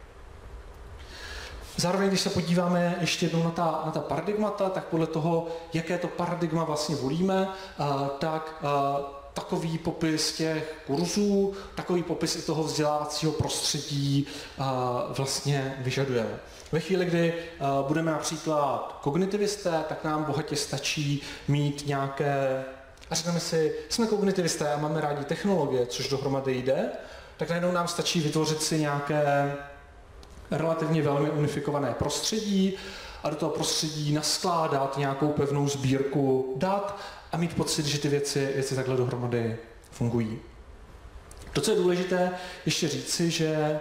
[SPEAKER 4] Zároveň, když se podíváme ještě jednou na ta, na ta paradigmata, tak podle toho, jaké to paradigma vlastně volíme, tak takový popis těch kurzů, takový popis i toho vzdělávacího prostředí vlastně vyžadujeme. Ve chvíli, kdy budeme například kognitivisté, tak nám bohatě stačí mít nějaké, a řekneme si, jsme kognitivisté a máme rádi technologie, což dohromady jde, tak najednou nám stačí vytvořit si nějaké relativně velmi unifikované prostředí a do toho prostředí naskládat nějakou pevnou sbírku dat a mít pocit, že ty věci, věci takhle dohromady fungují. To, co je důležité ještě říci, že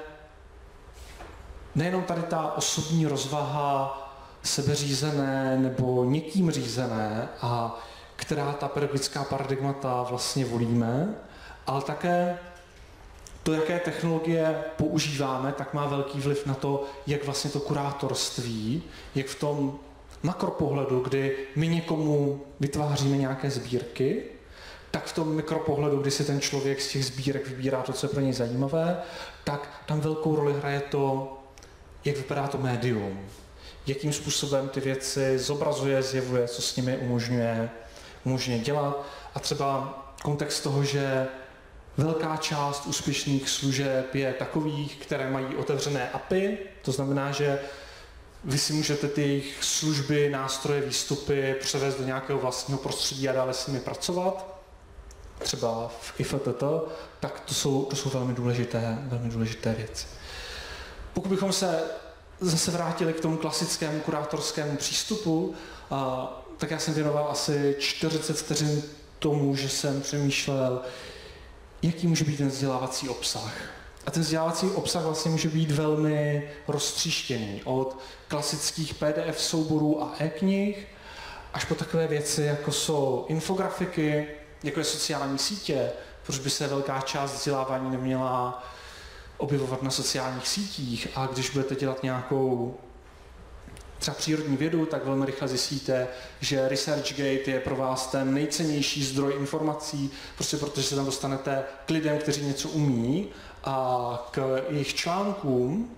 [SPEAKER 4] nejenom tady ta osobní rozvaha sebeřízené nebo někým řízené, a která ta pedagogická paradigmata vlastně volíme, ale také to, jaké technologie používáme, tak má velký vliv na to, jak vlastně to kurátorství, jak v tom makropohledu, kdy my někomu vytváříme nějaké sbírky, tak v tom mikropohledu, kdy si ten člověk z těch sbírek vybírá to, co je pro něj zajímavé, tak tam velkou roli hraje to, jak vypadá to médium, jakým způsobem ty věci zobrazuje, zjevuje, co s nimi umožňuje, umožňuje dělat. A třeba kontext toho, že velká část úspěšných služeb je takových, které mají otevřené A P I, to znamená, že vy si můžete ty jejich služby, nástroje, výstupy převést do nějakého vlastního prostředí a dále s nimi pracovat, třeba v I F T T, tak to jsou, to jsou velmi důležité, velmi důležité věci. Pokud bychom se zase vrátili k tomu klasickému kurátorskému přístupu, a, tak já jsem věnoval asi čtyřicet vteřin tomu, že jsem přemýšlel, jaký může být ten vzdělávací obsah. A ten vzdělávací obsah vlastně může být velmi roztříštěný. Od klasických P D F souborů a e-knih až po takové věci, jako jsou infografiky, jako je sociální sítě, proč by se velká část vzdělávání neměla objevovat na sociálních sítích, a když budete dělat nějakou třeba přírodní vědu, tak velmi rychle zjistíte, že ResearchGate je pro vás ten nejcennější zdroj informací, prostě protože se tam dostanete k lidem, kteří něco umí, a k jejich článkům.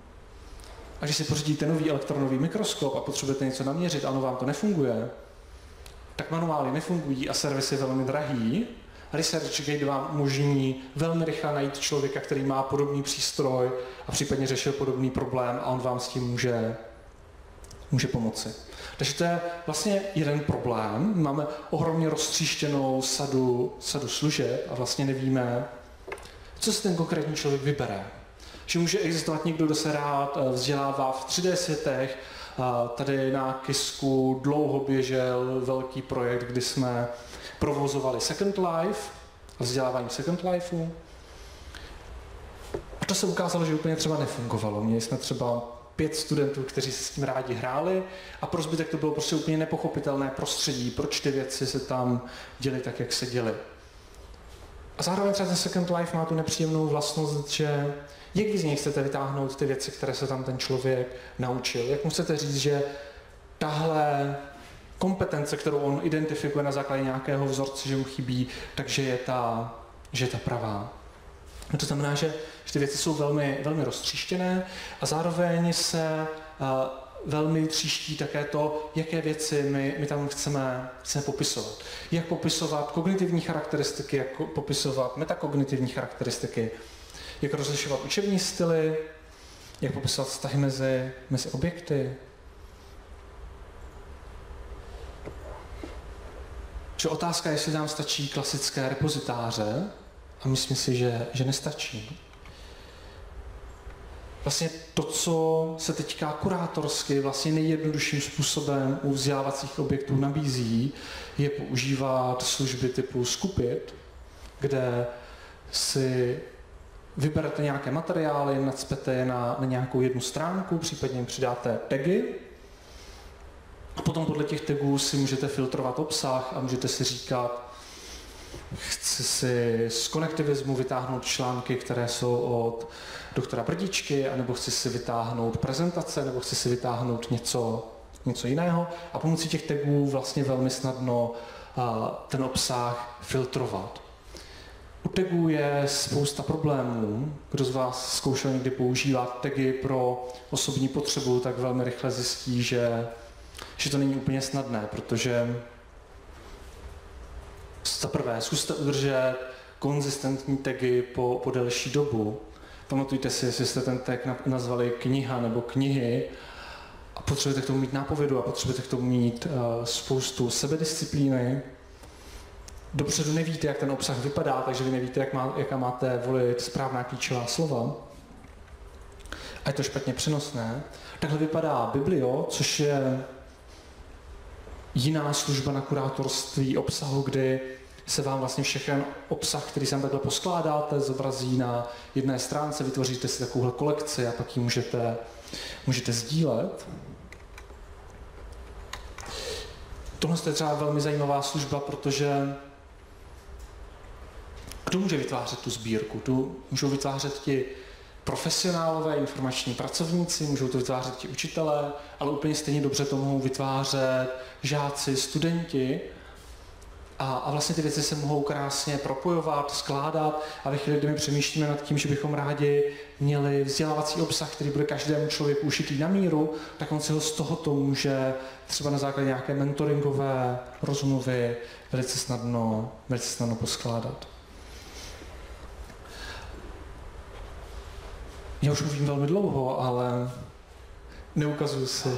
[SPEAKER 4] A když si pořídíte nový elektronový mikroskop a potřebujete něco naměřit, a ono vám to nefunguje, tak manuály nefungují a servis je velmi drahý. ResearchGate vám umožní velmi rychle najít člověka, který má podobný přístroj a případně řešil podobný problém, a on vám s tím může, může pomoci. Takže to je vlastně jeden problém. Máme ohromně roztříštěnou sadu, sadu služeb a vlastně nevíme, co si ten konkrétní člověk vybere. Že může existovat někdo, kdo se rád vzdělává v tři dé světech. Tady na Kisku dlouho běžel velký projekt, kdy jsme provozovali Second Life, vzdělávání Second Lifeu. A to se ukázalo, že úplně třeba nefungovalo. Měli jsme třeba pět studentů, kteří se s tím rádi hráli, a pro zbytek to bylo prostě úplně nepochopitelné prostředí, proč ty věci se tam děly tak, jak se děly. A zároveň třeba ten Second Life má tu nepříjemnou vlastnost, že jak vy z něj chcete vytáhnout ty věci, které se tam ten člověk naučil. Jak mu chcete říct, že tahle kompetence, kterou on identifikuje na základě nějakého vzorce, že mu chybí, takže je ta, že je ta pravá. A to znamená, že, že ty věci jsou velmi, velmi roztříštěné a zároveň se uh, velmi tříští také to, jaké věci my, my tam chceme, chceme popisovat. Jak popisovat kognitivní charakteristiky, jak popisovat metakognitivní charakteristiky, jak rozlišovat učební styly, jak popisovat vztahy mezi, mezi objekty. Že otázka je, jestli nám stačí klasické repozitáře, a myslím si, že, že nestačí. Vlastně to, co se teďka kurátorsky vlastně nejjednodušším způsobem u vzdělávacích objektů nabízí, je používat služby typu Skupit, kde si vyberete nějaké materiály, nacpete je na, na nějakou jednu stránku, případně jim přidáte tagy, a potom podle těch tagů si můžete filtrovat obsah a můžete si říkat, chci si z konektivismu vytáhnout články, které jsou od doktora Brdičky, anebo chci si vytáhnout prezentace, nebo chci si vytáhnout něco, něco jiného, a pomocí těch tagů vlastně velmi snadno uh, ten obsah filtrovat. U tagů je spousta problémů. Kdo z vás zkoušel někdy používat tagy pro osobní potřebu, tak velmi rychle zjistí, že, že to není úplně snadné, protože Za prvé, zkuste udržet konzistentní tagy po, po delší dobu. Pamatujte si, jestli jste ten tag nazvali kniha nebo knihy a potřebujete k tomu mít nápovědu a potřebujete k tomu mít uh, spoustu sebedisciplíny. Dopředu nevíte, jak ten obsah vypadá, takže vy nevíte, jak má, jaká máte volit správná klíčová slova. A je to špatně přenosné. Takhle vypadá Biblio, což je jiná služba na kurátorství obsahu, kdy se vám vlastně všechen obsah, který sem takhle poskládáte, zobrazí na jedné stránce, vytvoříte si takovouhle kolekci a pak ji můžete, můžete sdílet. Tohle je třeba velmi zajímavá služba, protože kdo může vytvářet tu sbírku? Tu můžou vytvářet ti profesionálové informační pracovníci, můžou to vytvářet ti učitelé, ale úplně stejně dobře to mohou vytvářet žáci, studenti. A, a vlastně ty věci se mohou krásně propojovat, skládat a ve chvíli, kdy my přemýšlíme nad tím, že bychom rádi měli vzdělávací obsah, který bude každému člověku ušitý na míru, tak on si ho z tohoto může třeba na základě nějaké mentoringové rozmluvy velice snadno, velice snadno poskládat. Já už mluvím velmi dlouho, ale neukazuju si.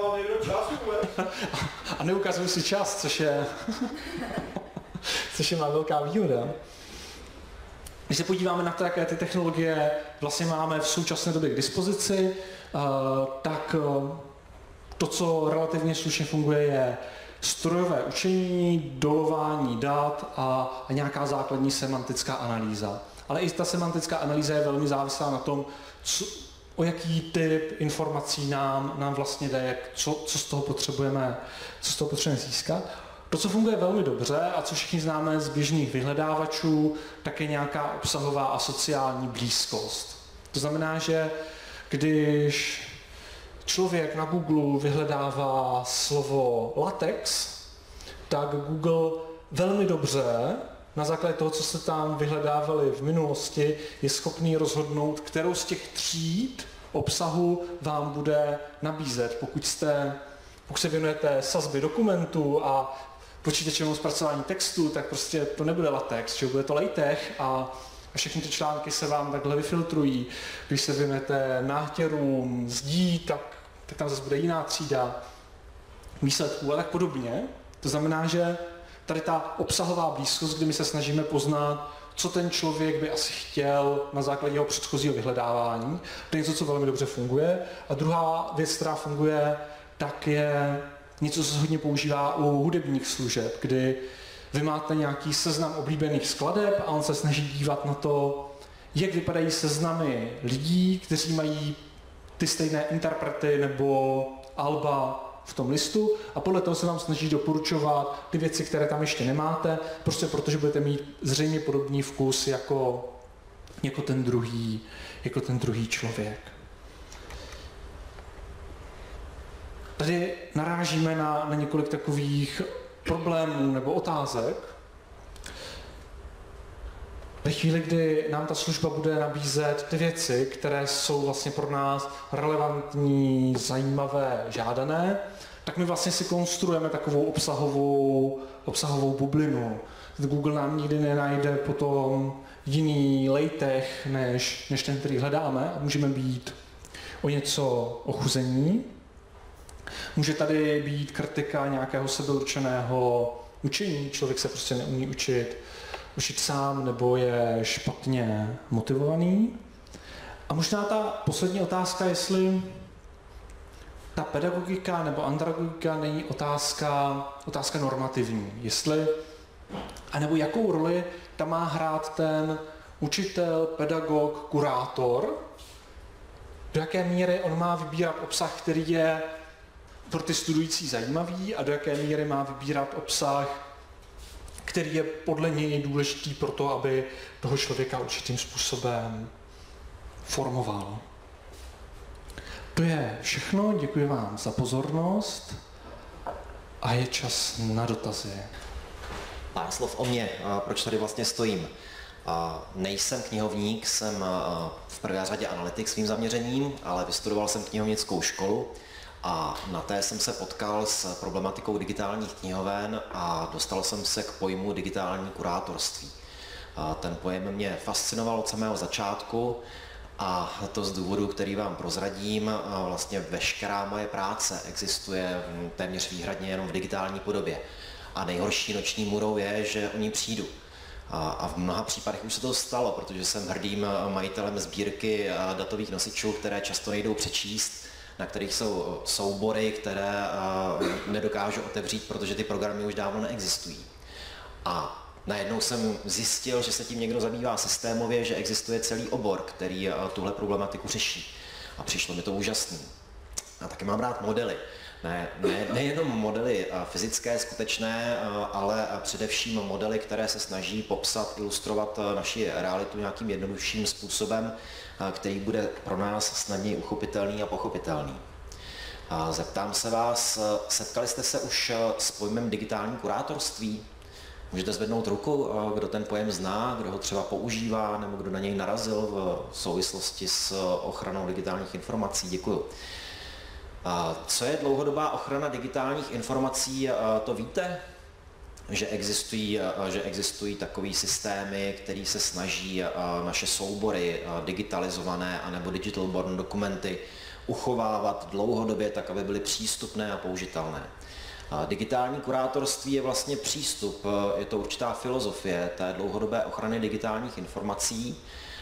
[SPEAKER 4] A neukazuju si čas, což je, což je má velká výhoda. Když se podíváme na to, jaké ty technologie vlastně máme v současné době k dispozici, tak to, co relativně slušně funguje, je strojové učení, dolování dat a, a nějaká základní semantická analýza. Ale i ta semantická analýza je velmi závislá na tom, co, o jaký typ informací nám, nám vlastně jde, jak, co, co z toho potřebujeme, co z toho potřebujeme získat. To, co funguje velmi dobře a co všichni známe z běžných vyhledávačů, tak je nějaká obsahová a sociální blízkost. To znamená, že když člověk na Google vyhledává slovo latex, tak Google velmi dobře na základě toho, co se tam vyhledávali v minulosti, je schopný rozhodnout, kterou z těch tříd obsahu vám bude nabízet. Pokud, jste, pokud se věnujete sazbě dokumentů a počítačovému zpracování textu, tak prostě to nebude latex, že bude to LaTeX a, a všechny ty články se vám takhle vyfiltrují. Když se věnujete nátěrům, zdí, tak, tak tam zase bude jiná třída výsledků a tak podobně. To znamená, že tady ta obsahová blízkost, kdy my se snažíme poznat, co ten člověk by asi chtěl na základě jeho předchozího vyhledávání, to je něco, co velmi dobře funguje. A druhá věc, která funguje, tak je něco, co se hodně používá u hudebních služeb, kdy vy máte nějaký seznam oblíbených skladeb a on se snaží dívat na to, jak vypadají seznamy lidí, kteří mají ty stejné interprety nebo alba v tom listu a podle toho se vám snaží doporučovat ty věci, které tam ještě nemáte, prostě protože budete mít zřejmě podobný vkus jako, jako, ten, druhý, jako ten druhý člověk. Tady narážíme na, na několik takových problémů nebo otázek. Ve chvíli, kdy nám ta služba bude nabízet ty věci, které jsou vlastně pro nás relevantní, zajímavé, žádané, tak my vlastně si konstruujeme takovou obsahovou, obsahovou bublinu. Google nám nikdy nenajde potom jiný LaTeX, než, než ten, který hledáme a můžeme být o něco ochuzení. Může tady být kritika nějakého sebeurčeného učení, člověk se prostě neumí učit učit sám nebo je špatně motivovaný. A možná ta poslední otázka, jestli ta pedagogika nebo andragogika není otázka, otázka normativní. Jestli, anebo jakou roli tam má hrát ten učitel, pedagog, kurátor, do jaké míry on má vybírat obsah, který je pro ty studující zajímavý a do jaké míry má vybírat obsah, který je podle něj důležitý pro to, aby toho člověka určitým způsobem formoval. To je všechno, děkuji vám za pozornost a je čas na dotazy.
[SPEAKER 5] Pár slov o mě, proč tady vlastně stojím. Nejsem knihovník, jsem v prvé řadě analytik svým zaměřením, ale vystudoval jsem knihovnickou školu A na té jsem se potkal s problematikou digitálních knihoven a dostal jsem se k pojmu digitální kurátorství. Ten pojem mě fascinoval od samého začátku a to z důvodu, který vám prozradím, vlastně veškerá moje práce existuje téměř výhradně jenom v digitální podobě. A nejhorší noční můrou je, že o ní přijdu. A v mnoha případech už se to stalo, protože jsem hrdým majitelem sbírky datových nosičů, které často nejdou přečíst, na kterých jsou soubory, které nedokážu otevřít, protože ty programy už dávno neexistují. A najednou jsem zjistil, že se tím někdo zabývá systémově, že existuje celý obor, který tuhle problematiku řeší. A přišlo mi to úžasný. A taky mám rád modely. Ne, ne, nejenom modely fyzické, skutečné, ale především modely, které se snaží popsat, ilustrovat naši realitu nějakým jednodušším způsobem, který bude pro nás snadněji uchopitelný a pochopitelný. Zeptám se vás, setkali jste se už s pojmem digitální kurátorství? Můžete zvednout ruku, kdo ten pojem zná, kdo ho třeba používá, nebo kdo na něj narazil v souvislosti s ochranou digitálních informací. Děkuju. Co je dlouhodobá ochrana digitálních informací, to víte? Že existují, že existují takové systémy, které se snaží naše soubory digitalizované anebo digital born dokumenty uchovávat dlouhodobě tak, aby byly přístupné a použitelné. Digitální kurátorství je vlastně přístup, je to určitá filozofie té dlouhodobé ochrany digitálních informací,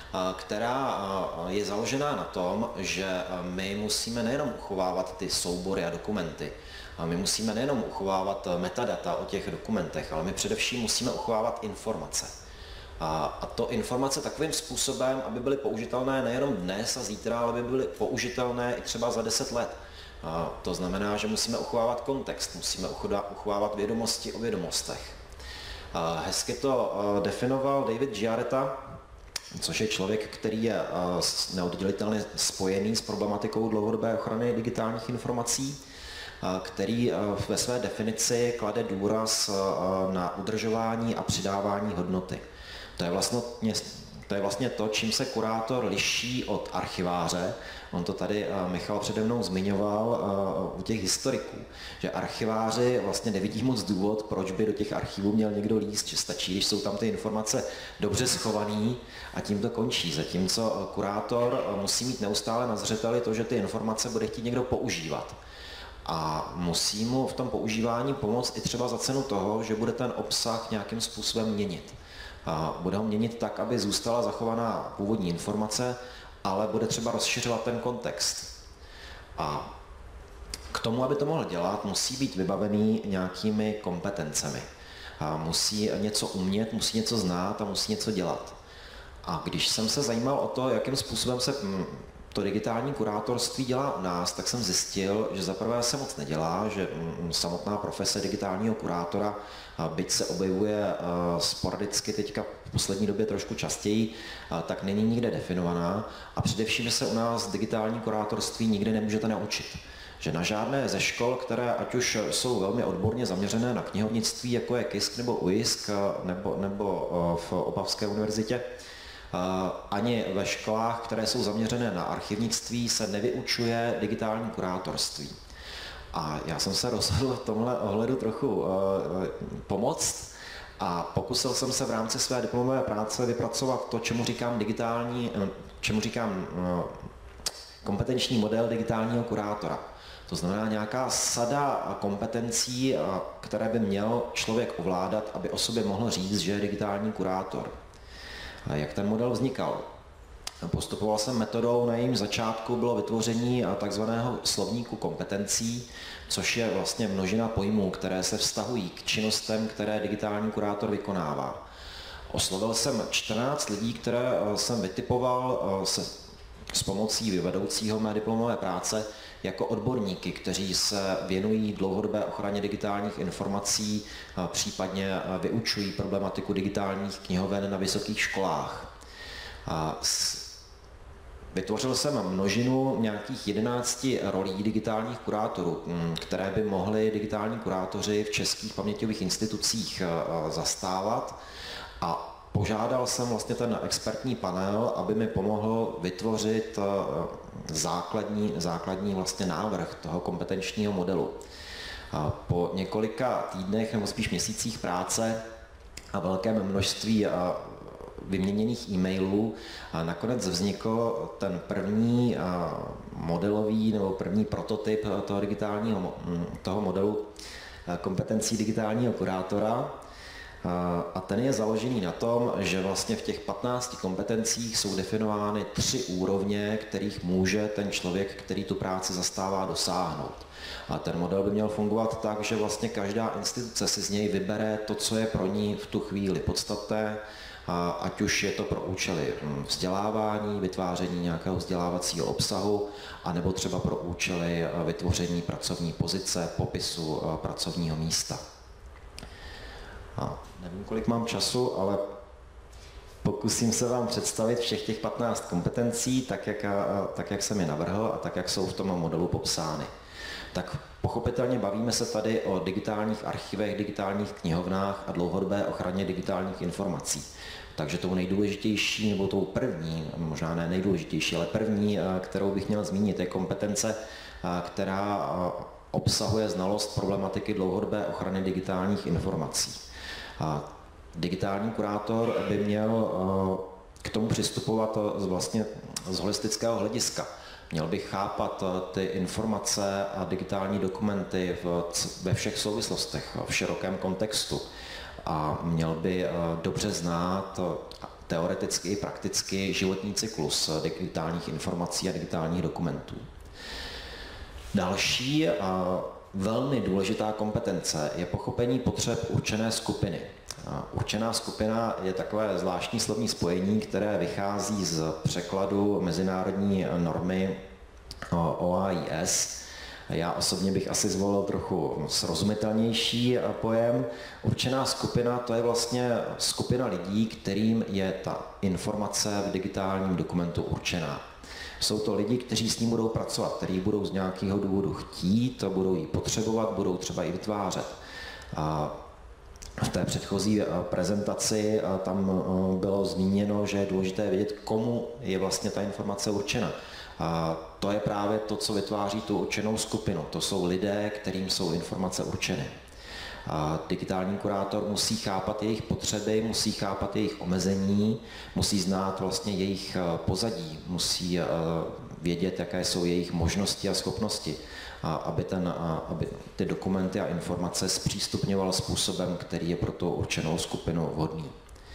[SPEAKER 5] která je založená na tom, že my musíme nejenom uchovávat ty soubory a dokumenty, my musíme nejenom uchovávat metadata o těch dokumentech, ale my především musíme uchovávat informace. A to informace takovým způsobem, aby byly použitelné nejenom dnes a zítra, ale aby byly použitelné i třeba za deset let. A to znamená, že musíme uchovávat kontext, musíme uchovávat vědomosti o vědomostech. A hezky to definoval David Giaretta, což je člověk, který je neoddělitelně spojený s problematikou dlouhodobé ochrany digitálních informací, který ve své definici klade důraz na udržování a přidávání hodnoty. To je vlastně, to je vlastně to, čím se kurátor liší od archiváře. On to tady Michal přede mnou zmiňoval u těch historiků, že archiváři vlastně nevidí moc důvod, proč by do těch archivů měl někdo líst, že stačí, když jsou tam ty informace dobře schované a tím to končí. Zatímco kurátor musí mít neustále na zřeteli to, že ty informace bude chtít někdo používat. A musí mu v tom používání pomoct i třeba za cenu toho, že bude ten obsah nějakým způsobem měnit. A bude ho měnit tak, aby zůstala zachovaná původní informace, ale bude třeba rozšiřovat ten kontext. A k tomu, aby to mohl dělat, musí být vybavený nějakými kompetencemi. A musí něco umět, musí něco znát a musí něco dělat. A když jsem se zajímal o to, jakým způsobem se to digitální kurátorství dělá u nás, tak jsem zjistil, že zaprvé se moc nedělá, že samotná profese digitálního kurátora, byť se objevuje sporadicky teďka v poslední době trošku častěji, tak není nikde definovaná a především, že se u nás digitální kurátorství nikdy nemůžete naučit. Že na žádné ze škol, které ať už jsou velmi odborně zaměřené na knihovnictví, jako je K I S K nebo U I S K nebo, nebo v Opavské univerzitě, ani ve školách, které jsou zaměřené na archivnictví, se nevyučuje digitální kurátorství. A já jsem se rozhodl v tomhle ohledu trochu uh, pomoct a pokusil jsem se v rámci své diplomové práce vypracovat to, čemu říkám digitální, čemu říkám uh, kompetenční model digitálního kurátora. To znamená nějaká sada kompetencí, uh, které by měl člověk ovládat, aby o sobě mohl říct, že je digitální kurátor. A jak ten model vznikal? Postupoval jsem metodou, na jejím začátku bylo vytvoření takzvaného slovníku kompetencí, což je vlastně množina pojmů, které se vztahují k činnostem, které digitální kurátor vykonává. Oslovil jsem čtrnáct lidí, které jsem vytipoval se, s pomocí vedoucího mé diplomové práce jako odborníky, kteří se věnují dlouhodobé ochraně digitálních informací, případně vyučují problematiku digitálních knihoven na vysokých školách. A vytvořil jsem množinu nějakých jedenácti rolí digitálních kurátorů, které by mohli digitální kurátoři v českých paměťových institucích zastávat. A požádal jsem vlastně ten expertní panel, aby mi pomohl vytvořit základní, základní vlastně návrh toho kompetenčního modelu. Po několika týdnech nebo spíš měsících práce a velkém množství vyměněných e-mailů a nakonec vznikl ten první modelový nebo první prototyp toho digitálního toho modelu kompetencí digitálního kurátora. A ten je založený na tom, že vlastně v těch patnácti kompetencích jsou definovány tři úrovně, kterých může ten člověk, který tu práci zastává, dosáhnout. A ten model by měl fungovat tak, že vlastně každá instituce si z něj vybere to, co je pro ní v tu chvíli podstatné, ať už je to pro účely vzdělávání, vytváření nějakého vzdělávacího obsahu, anebo třeba pro účely vytvoření pracovní pozice, popisu pracovního místa. A nevím, kolik mám času, ale pokusím se vám představit všech těch patnáct kompetencí, tak jak, tak jak jsem je navrhl a tak jak jsou v tom modelu popsány. Tak pochopitelně bavíme se tady o digitálních archivech, digitálních knihovnách a dlouhodobé ochraně digitálních informací. Takže tou nejdůležitější, nebo tou první, možná ne nejdůležitější, ale první, kterou bych měl zmínit, je kompetence, která obsahuje znalost problematiky dlouhodobé ochrany digitálních informací. A digitální kurátor by měl k tomu přistupovat vlastně z holistického hlediska. Měl by chápat ty informace a digitální dokumenty ve všech souvislostech, v širokém kontextu. A měl by dobře znát teoreticky i prakticky životní cyklus digitálních informací a digitálních dokumentů. Další a velmi důležitá kompetence je pochopení potřeb určené skupiny. Určená skupina je takové zvláštní slovní spojení, které vychází z překladu mezinárodní normy O A I S. Já osobně bych asi zvolil trochu srozumitelnější pojem. Určená skupina, to je vlastně skupina lidí, kterým je ta informace v digitálním dokumentu určená. Jsou to lidi, kteří s ním budou pracovat, kteří budou z nějakého důvodu chtít, budou ji potřebovat, budou třeba i vytvářet. A v té předchozí prezentaci tam bylo zmíněno, že je důležité vědět, komu je vlastně ta informace určena. A to je právě to, co vytváří tu určenou skupinu. To jsou lidé, kterým jsou informace určeny. A digitální kurátor musí chápat jejich potřeby, musí chápat jejich omezení, musí znát vlastně jejich pozadí, musí vědět, jaké jsou jejich možnosti a schopnosti, a aby, ten, aby ty dokumenty a informace zpřístupňoval způsobem, který je pro tu určenou skupinu vhodný.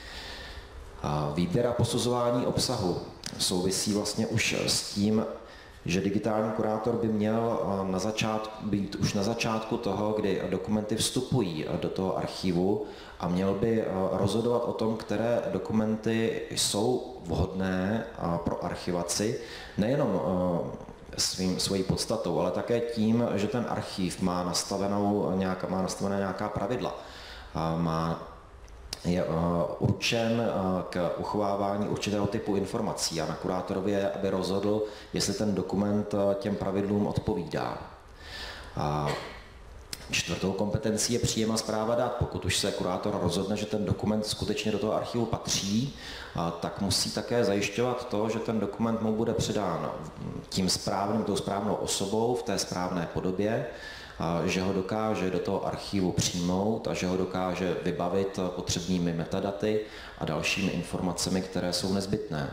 [SPEAKER 5] A výběr a posuzování obsahu souvisí vlastně už s tím, že digitální kurátor by měl na začátku, být už na začátku toho, kdy dokumenty vstupují do toho archivu, a měl by rozhodovat o tom, které dokumenty jsou vhodné pro archivaci, nejenom svým, svojí podstatou, ale také tím, že ten archiv má, nastavenou nějaká, má nastavené nějaká pravidla. Má je určen k uchovávání určitého typu informací a na kurátorovi je, aby rozhodl, jestli ten dokument těm pravidlům odpovídá. A čtvrtou kompetencí je příjem a správa dat. Pokud už se kurátor rozhodne, že ten dokument skutečně do toho archivu patří, tak musí také zajišťovat to, že ten dokument mu bude předán tím správným, tou správnou osobou v té správné podobě, že ho dokáže do toho archivu přijmout a že ho dokáže vybavit potřebnými metadaty a dalšími informacemi, které jsou nezbytné.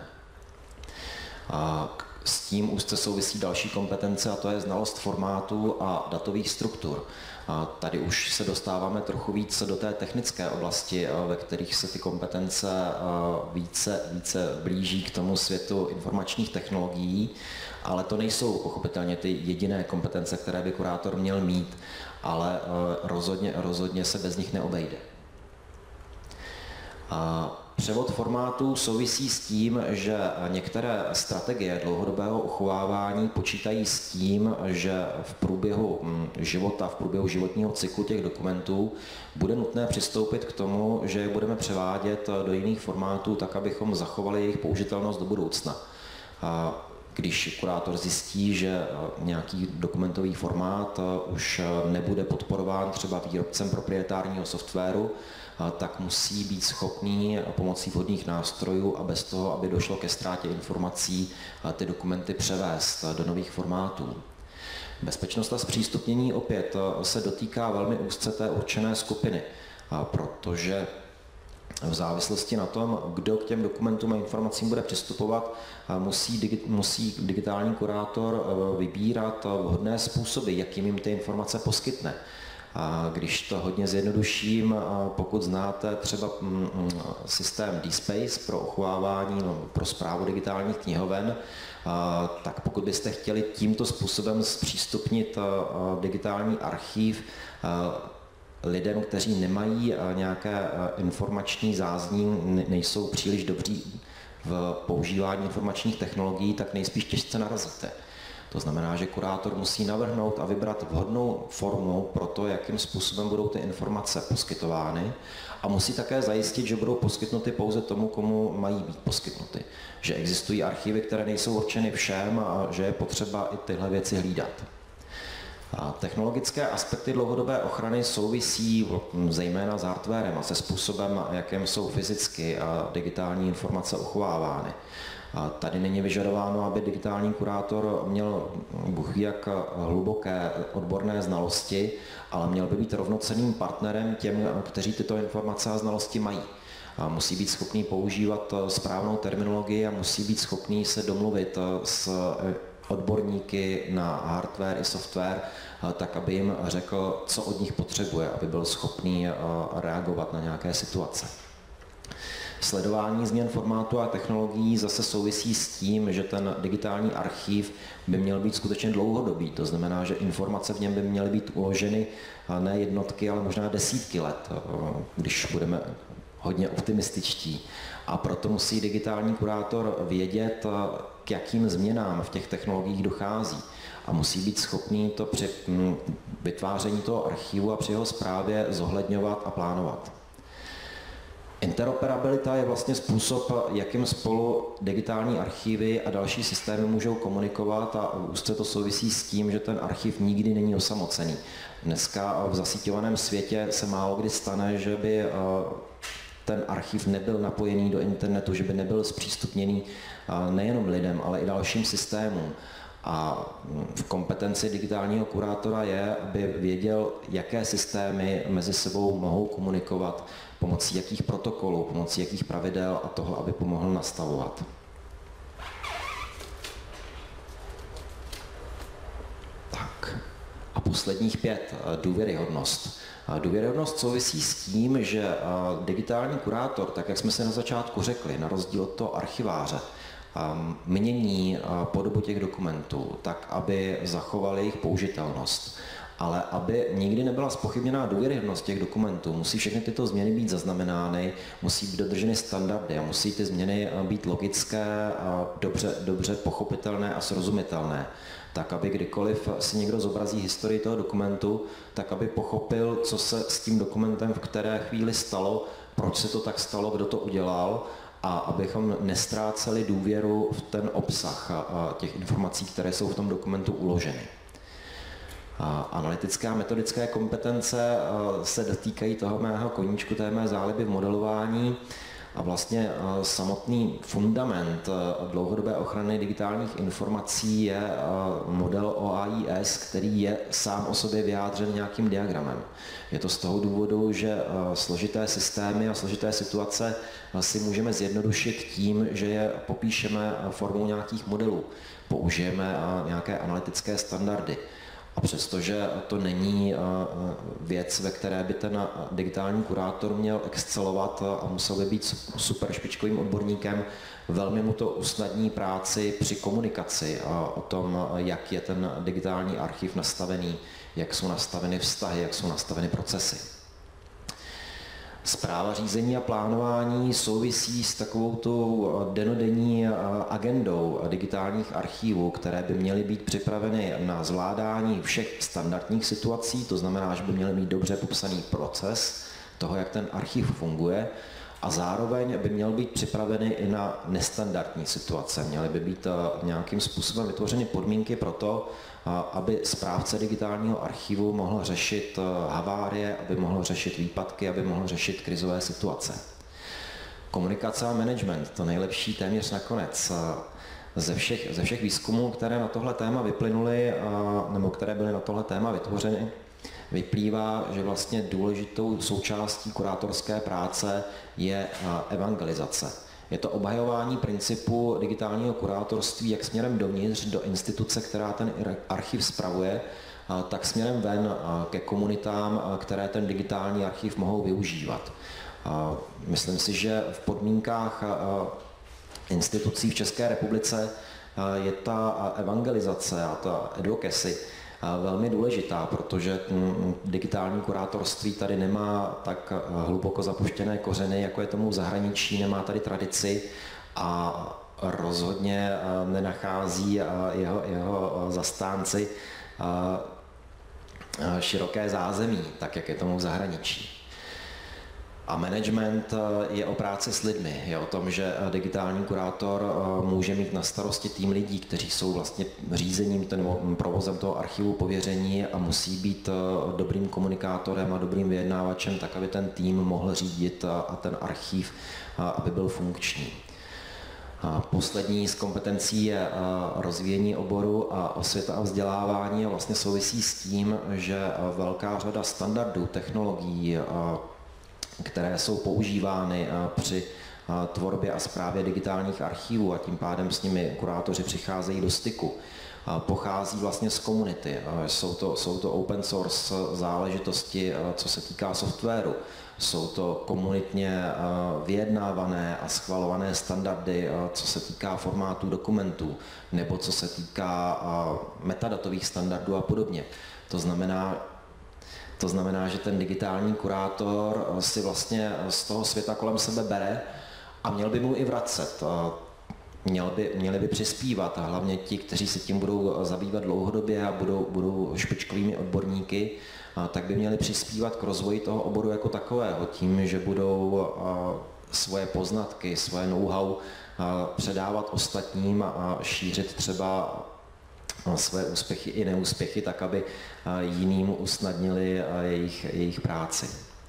[SPEAKER 5] A s tím úzce souvisí další kompetence, a to je znalost formátů a datových struktur. A tady už se dostáváme trochu víc do té technické oblasti, ve kterých se ty kompetence více, více blíží k tomu světu informačních technologií, ale to nejsou pochopitelně ty jediné kompetence, které by kurátor měl mít, ale rozhodně, rozhodně se bez nich neobejde. A převod formátů souvisí s tím, že některé strategie dlouhodobého uchovávání počítají s tím, že v průběhu života, v průběhu životního cyklu těch dokumentů bude nutné přistoupit k tomu, že je budeme převádět do jiných formátů tak, abychom zachovali jejich použitelnost do budoucna. A Když kurátor zjistí, že nějaký dokumentový formát už nebude podporován třeba výrobcem proprietárního softwaru, tak musí být schopný pomocí vhodných nástrojů a bez toho, aby došlo ke ztrátě informací, ty dokumenty převést do nových formátů. Bezpečnost a zpřístupnění opět se dotýká velmi úzce té určené skupiny, protože v závislosti na tom, kdo k těm dokumentům a informacím bude přistupovat, musí, digi, musí digitální kurátor vybírat vhodné způsoby, jakým jim ty informace poskytne. A když to hodně zjednoduším, pokud znáte třeba systém DSpace pro uchovávání, no, pro správu digitálních knihoven, tak pokud byste chtěli tímto způsobem zpřístupnit digitální archív lidem, kteří nemají nějaké informační zázemí, nejsou příliš dobří v používání informačních technologií, tak nejspíš těžce narazíte. To znamená, že kurátor musí navrhnout a vybrat vhodnou formu pro to, jakým způsobem budou ty informace poskytovány a musí také zajistit, že budou poskytnuty pouze tomu, komu mají být poskytnuty. Že existují archivy, které nejsou určeny všem a že je potřeba i tyhle věci hlídat. A technologické aspekty dlouhodobé ochrany souvisí zejména s hardwarem a se způsobem, jakým jsou fyzicky a digitální informace uchovávány. A tady není vyžadováno, aby digitální kurátor měl bůh jak hluboké odborné znalosti, ale měl by být rovnocenným partnerem těm, kteří tyto informace a znalosti mají. A musí být schopný používat správnou terminologii a musí být schopný se domluvit s odborníky na hardware i software, tak aby jim řekl, co od nich potřebuje, aby byl schopný reagovat na nějaké situace. Sledování změn formátu a technologií zase souvisí s tím, že ten digitální archív by měl být skutečně dlouhodobý. To znamená, že informace v něm by měly být uloženy ne jednotky, ale možná desítky let, když budeme hodně optimističtí. A proto musí digitální kurátor vědět, k jakým změnám v těch technologiích dochází. A musí být schopný to při vytváření toho archivu a při jeho správě zohledňovat a plánovat. Interoperabilita je vlastně způsob, jakým spolu digitální archivy a další systémy můžou komunikovat a úzce to souvisí s tím, že ten archiv nikdy není osamocený. Dneska v zasíťovaném světě se málo kdy stane, že by ten archiv nebyl napojený do internetu, že by nebyl zpřístupněný nejenom lidem, ale i dalším systémům. A v kompetenci digitálního kurátora je, aby věděl, jaké systémy mezi sebou mohou komunikovat, pomocí jakých protokolů, pomocí jakých pravidel a toho, aby pomohl nastavovat. Tak. A posledních pět, důvěryhodnost. Důvěryhodnost souvisí s tím, že digitální kurátor, tak jak jsme se na začátku řekli, na rozdíl od toho archiváře, mění podobu těch dokumentů tak, aby zachovali jejich použitelnost. Ale aby nikdy nebyla zpochybněná důvěryhodnost těch dokumentů, musí všechny tyto změny být zaznamenány, musí být dodrženy standardy a musí ty změny být logické, a dobře, dobře pochopitelné a srozumitelné. Tak, aby kdykoliv si někdo zobrazí historii toho dokumentu, tak aby pochopil, co se s tím dokumentem v které chvíli stalo, proč se to tak stalo, kdo to udělal, a abychom nestráceli důvěru v ten obsah těch informací, které jsou v tom dokumentu uloženy. Analytické a metodické kompetence se dotýkají toho mého koníčku, té mé záliby v modelování a vlastně samotný fundament dlouhodobé ochrany digitálních informací je model O A I S, který je sám o sobě vyjádřen nějakým diagramem. Je to z toho důvodu, že složité systémy a složité situace si můžeme zjednodušit tím, že je popíšeme formou nějakých modelů, použijeme nějaké analytické standardy. A přestože to není věc, ve které by ten digitální kurátor měl excelovat a musel by být super špičkovým odborníkem, velmi mu to usnadní práci při komunikaci o tom, jak je ten digitální archiv nastavený, jak jsou nastaveny vztahy, jak jsou nastaveny procesy. Správa řízení a plánování souvisí s takovou tu denodenní agendou digitálních archivů, které by měly být připraveny na zvládání všech standardních situací, to znamená, že by měly mít dobře popsaný proces toho, jak ten archiv funguje, a zároveň by měl být připraveny i na nestandardní situace. Měly by být nějakým způsobem vytvořeny podmínky pro to, aby správce digitálního archivu mohl řešit havárie, aby mohl řešit výpadky, aby mohl řešit krizové situace. Komunikace a management, to nejlepší téměř nakonec. Ze všech, ze všech výzkumů, které na tohle téma vyplynuly, nebo které byly na tohle téma vytvořeny, vyplývá, že vlastně důležitou součástí kurátorské práce je evangelizace. Je to obhajování principu digitálního kurátorství jak směrem dovnitř do instituce, která ten archiv spravuje, tak směrem ven ke komunitám, které ten digitální archiv mohou využívat. Myslím si, že v podmínkách institucí v České republice je ta evangelizace a ta advocacy velmi důležitá, protože digitální kurátorství tady nemá tak hluboko zapuštěné kořeny, jako je tomu v zahraničí, nemá tady tradici a rozhodně nenachází jeho, jeho zastánci široké zázemí, tak jak je tomu v zahraničí. A management je o práci s lidmi, je o tom, že digitální kurátor může mít na starosti tým lidí, kteří jsou vlastně řízením, ten provozem toho archivu pověření a musí být dobrým komunikátorem a dobrým vyjednávačem, tak aby ten tým mohl řídit a ten archiv, aby byl funkční. A poslední z kompetencí je rozvíjení oboru a osvěta a vzdělávání a vlastně souvisí s tím, že velká řada standardů, technologií, které jsou používány při tvorbě a správě digitálních archivů a tím pádem s nimi kurátoři přicházejí do styku, pochází vlastně z komunity. Jsou to, jsou to open source záležitosti, co se týká softwaru. Jsou to komunitně vyjednávané a schvalované standardy, co se týká formátů dokumentů, nebo co se týká metadatových standardů a podobně. To znamená, To znamená, že ten digitální kurátor si vlastně z toho světa kolem sebe bere a měl by mu i vracet. Měl by, měli by přispívat a hlavně ti, kteří se tím budou zabývat dlouhodobě a budou, budou špičkovými odborníky, tak by měli přispívat k rozvoji toho oboru jako takového tím, že budou svoje poznatky, svoje know-how předávat ostatním a šířit třeba své úspěchy i neúspěchy, tak aby jiným usnadnili jejich, jejich práci.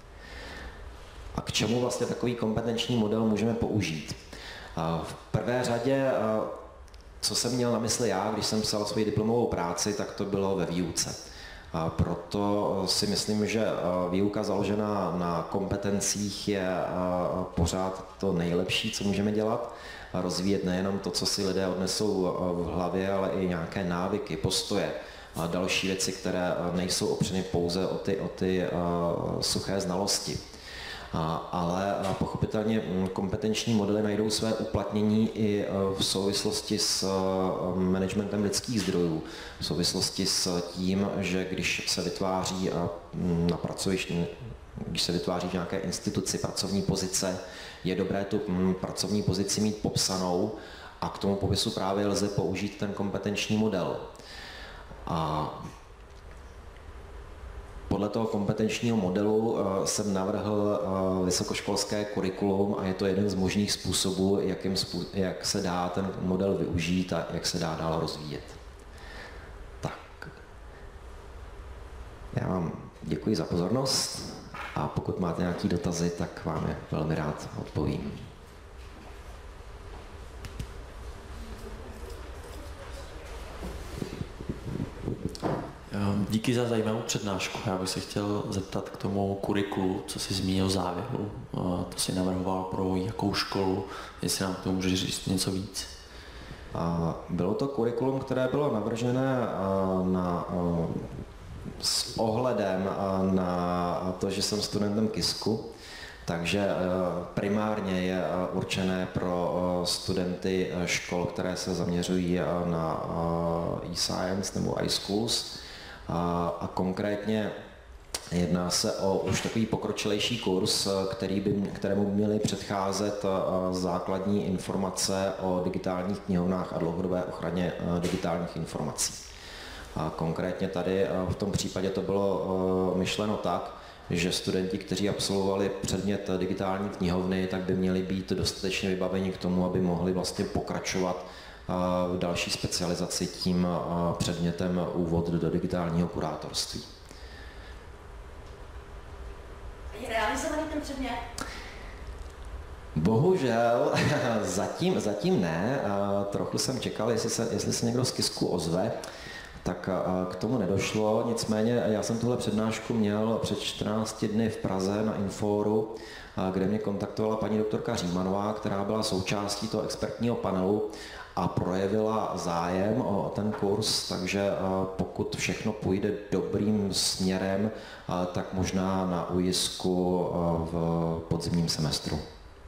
[SPEAKER 5] A k čemu vlastně takový kompetenční model můžeme použít? V prvé řadě, co jsem měl na mysli já, když jsem psal svoji diplomovou práci, tak to bylo ve výuce. A proto si myslím, že výuka založená na kompetencích je pořád to nejlepší, co můžeme dělat. Rozvíjet nejenom to, co si lidé odnesou v hlavě, ale i nějaké návyky, postoje a další věci, které nejsou opřeny pouze o ty, o ty suché znalosti. Ale pochopitelně kompetenční modely najdou své uplatnění i v souvislosti s managementem lidských zdrojů, v souvislosti s tím, že když se vytváří na pracovišti, když se vytváří v nějaké instituci pracovní pozice, je dobré tu pracovní pozici mít popsanou a k tomu popisu právě lze použít ten kompetenční model. A podle toho kompetenčního modelu jsem navrhl vysokoškolské kurikulum a je to jeden z možných způsobů, jakým způ- jak se dá ten model využít a jak se dá dál rozvíjet. Tak. Já vám děkuji za pozornost a pokud máte nějaké dotazy, tak vám je velmi rád odpovím.
[SPEAKER 6] Díky za zajímavou přednášku. Já bych se chtěl zeptat k tomu kurikulu, co jsi zmínil v závěru. To jsi navrhoval pro jakou školu, jestli nám k tomu můžeš říct něco víc.
[SPEAKER 5] Bylo to kurikulum, které bylo navržené na, s ohledem na to, že jsem studentem KISKu, takže primárně je určené pro studenty škol, které se zaměřují na e-science nebo iSchools. A, a konkrétně jedná se o už takový pokročilejší kurz, který by, kterému by měly předcházet základní informace o digitálních knihovnách a dlouhodobé ochraně digitálních informací. A konkrétně tady v tom případě to bylo myšleno tak, že studenti, kteří absolvovali předmět digitální knihovny, tak by měli být dostatečně vybaveni k tomu, aby mohli vlastně pokračovat v další specializaci tím předmětem úvod do digitálního kurátorství.
[SPEAKER 2] Je realizovaný ten předmět?
[SPEAKER 5] Bohužel, zatím, zatím ne. Trochu jsem čekal, jestli se, jestli se někdo z Kisku ozve, tak k tomu nedošlo. Nicméně já jsem tuhle přednášku měl před čtrnácti dny v Praze na Inforu, kde mě kontaktovala paní doktorka Římanová, která byla součástí toho expertního panelu a projevila zájem o ten kurz, takže pokud všechno půjde dobrým směrem, tak možná na újisku v podzimním semestru.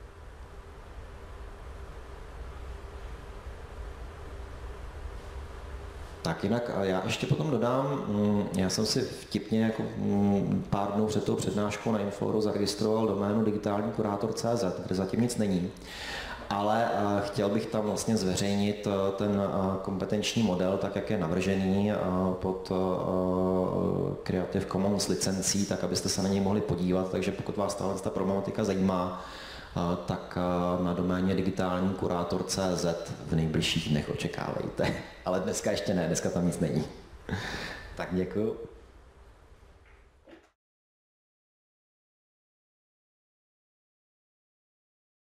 [SPEAKER 5] Tak jinak já ještě potom dodám, já jsem si vtipně jako pár dnů před tou přednáškou na Inforu zaregistroval doménu digitální kurátor tečka cé zet, kde zatím nic není. Ale chtěl bych tam vlastně zveřejnit ten kompetenční model, tak jak je navržený pod Creative Commons licencí, tak abyste se na něj mohli podívat. Takže pokud vás tahle ta problematika zajímá, tak na doméně digitální kurátor tečka cé zet v nejbližších dnech očekávejte. Ale dneska ještě ne, dneska tam nic není. Tak děkuju.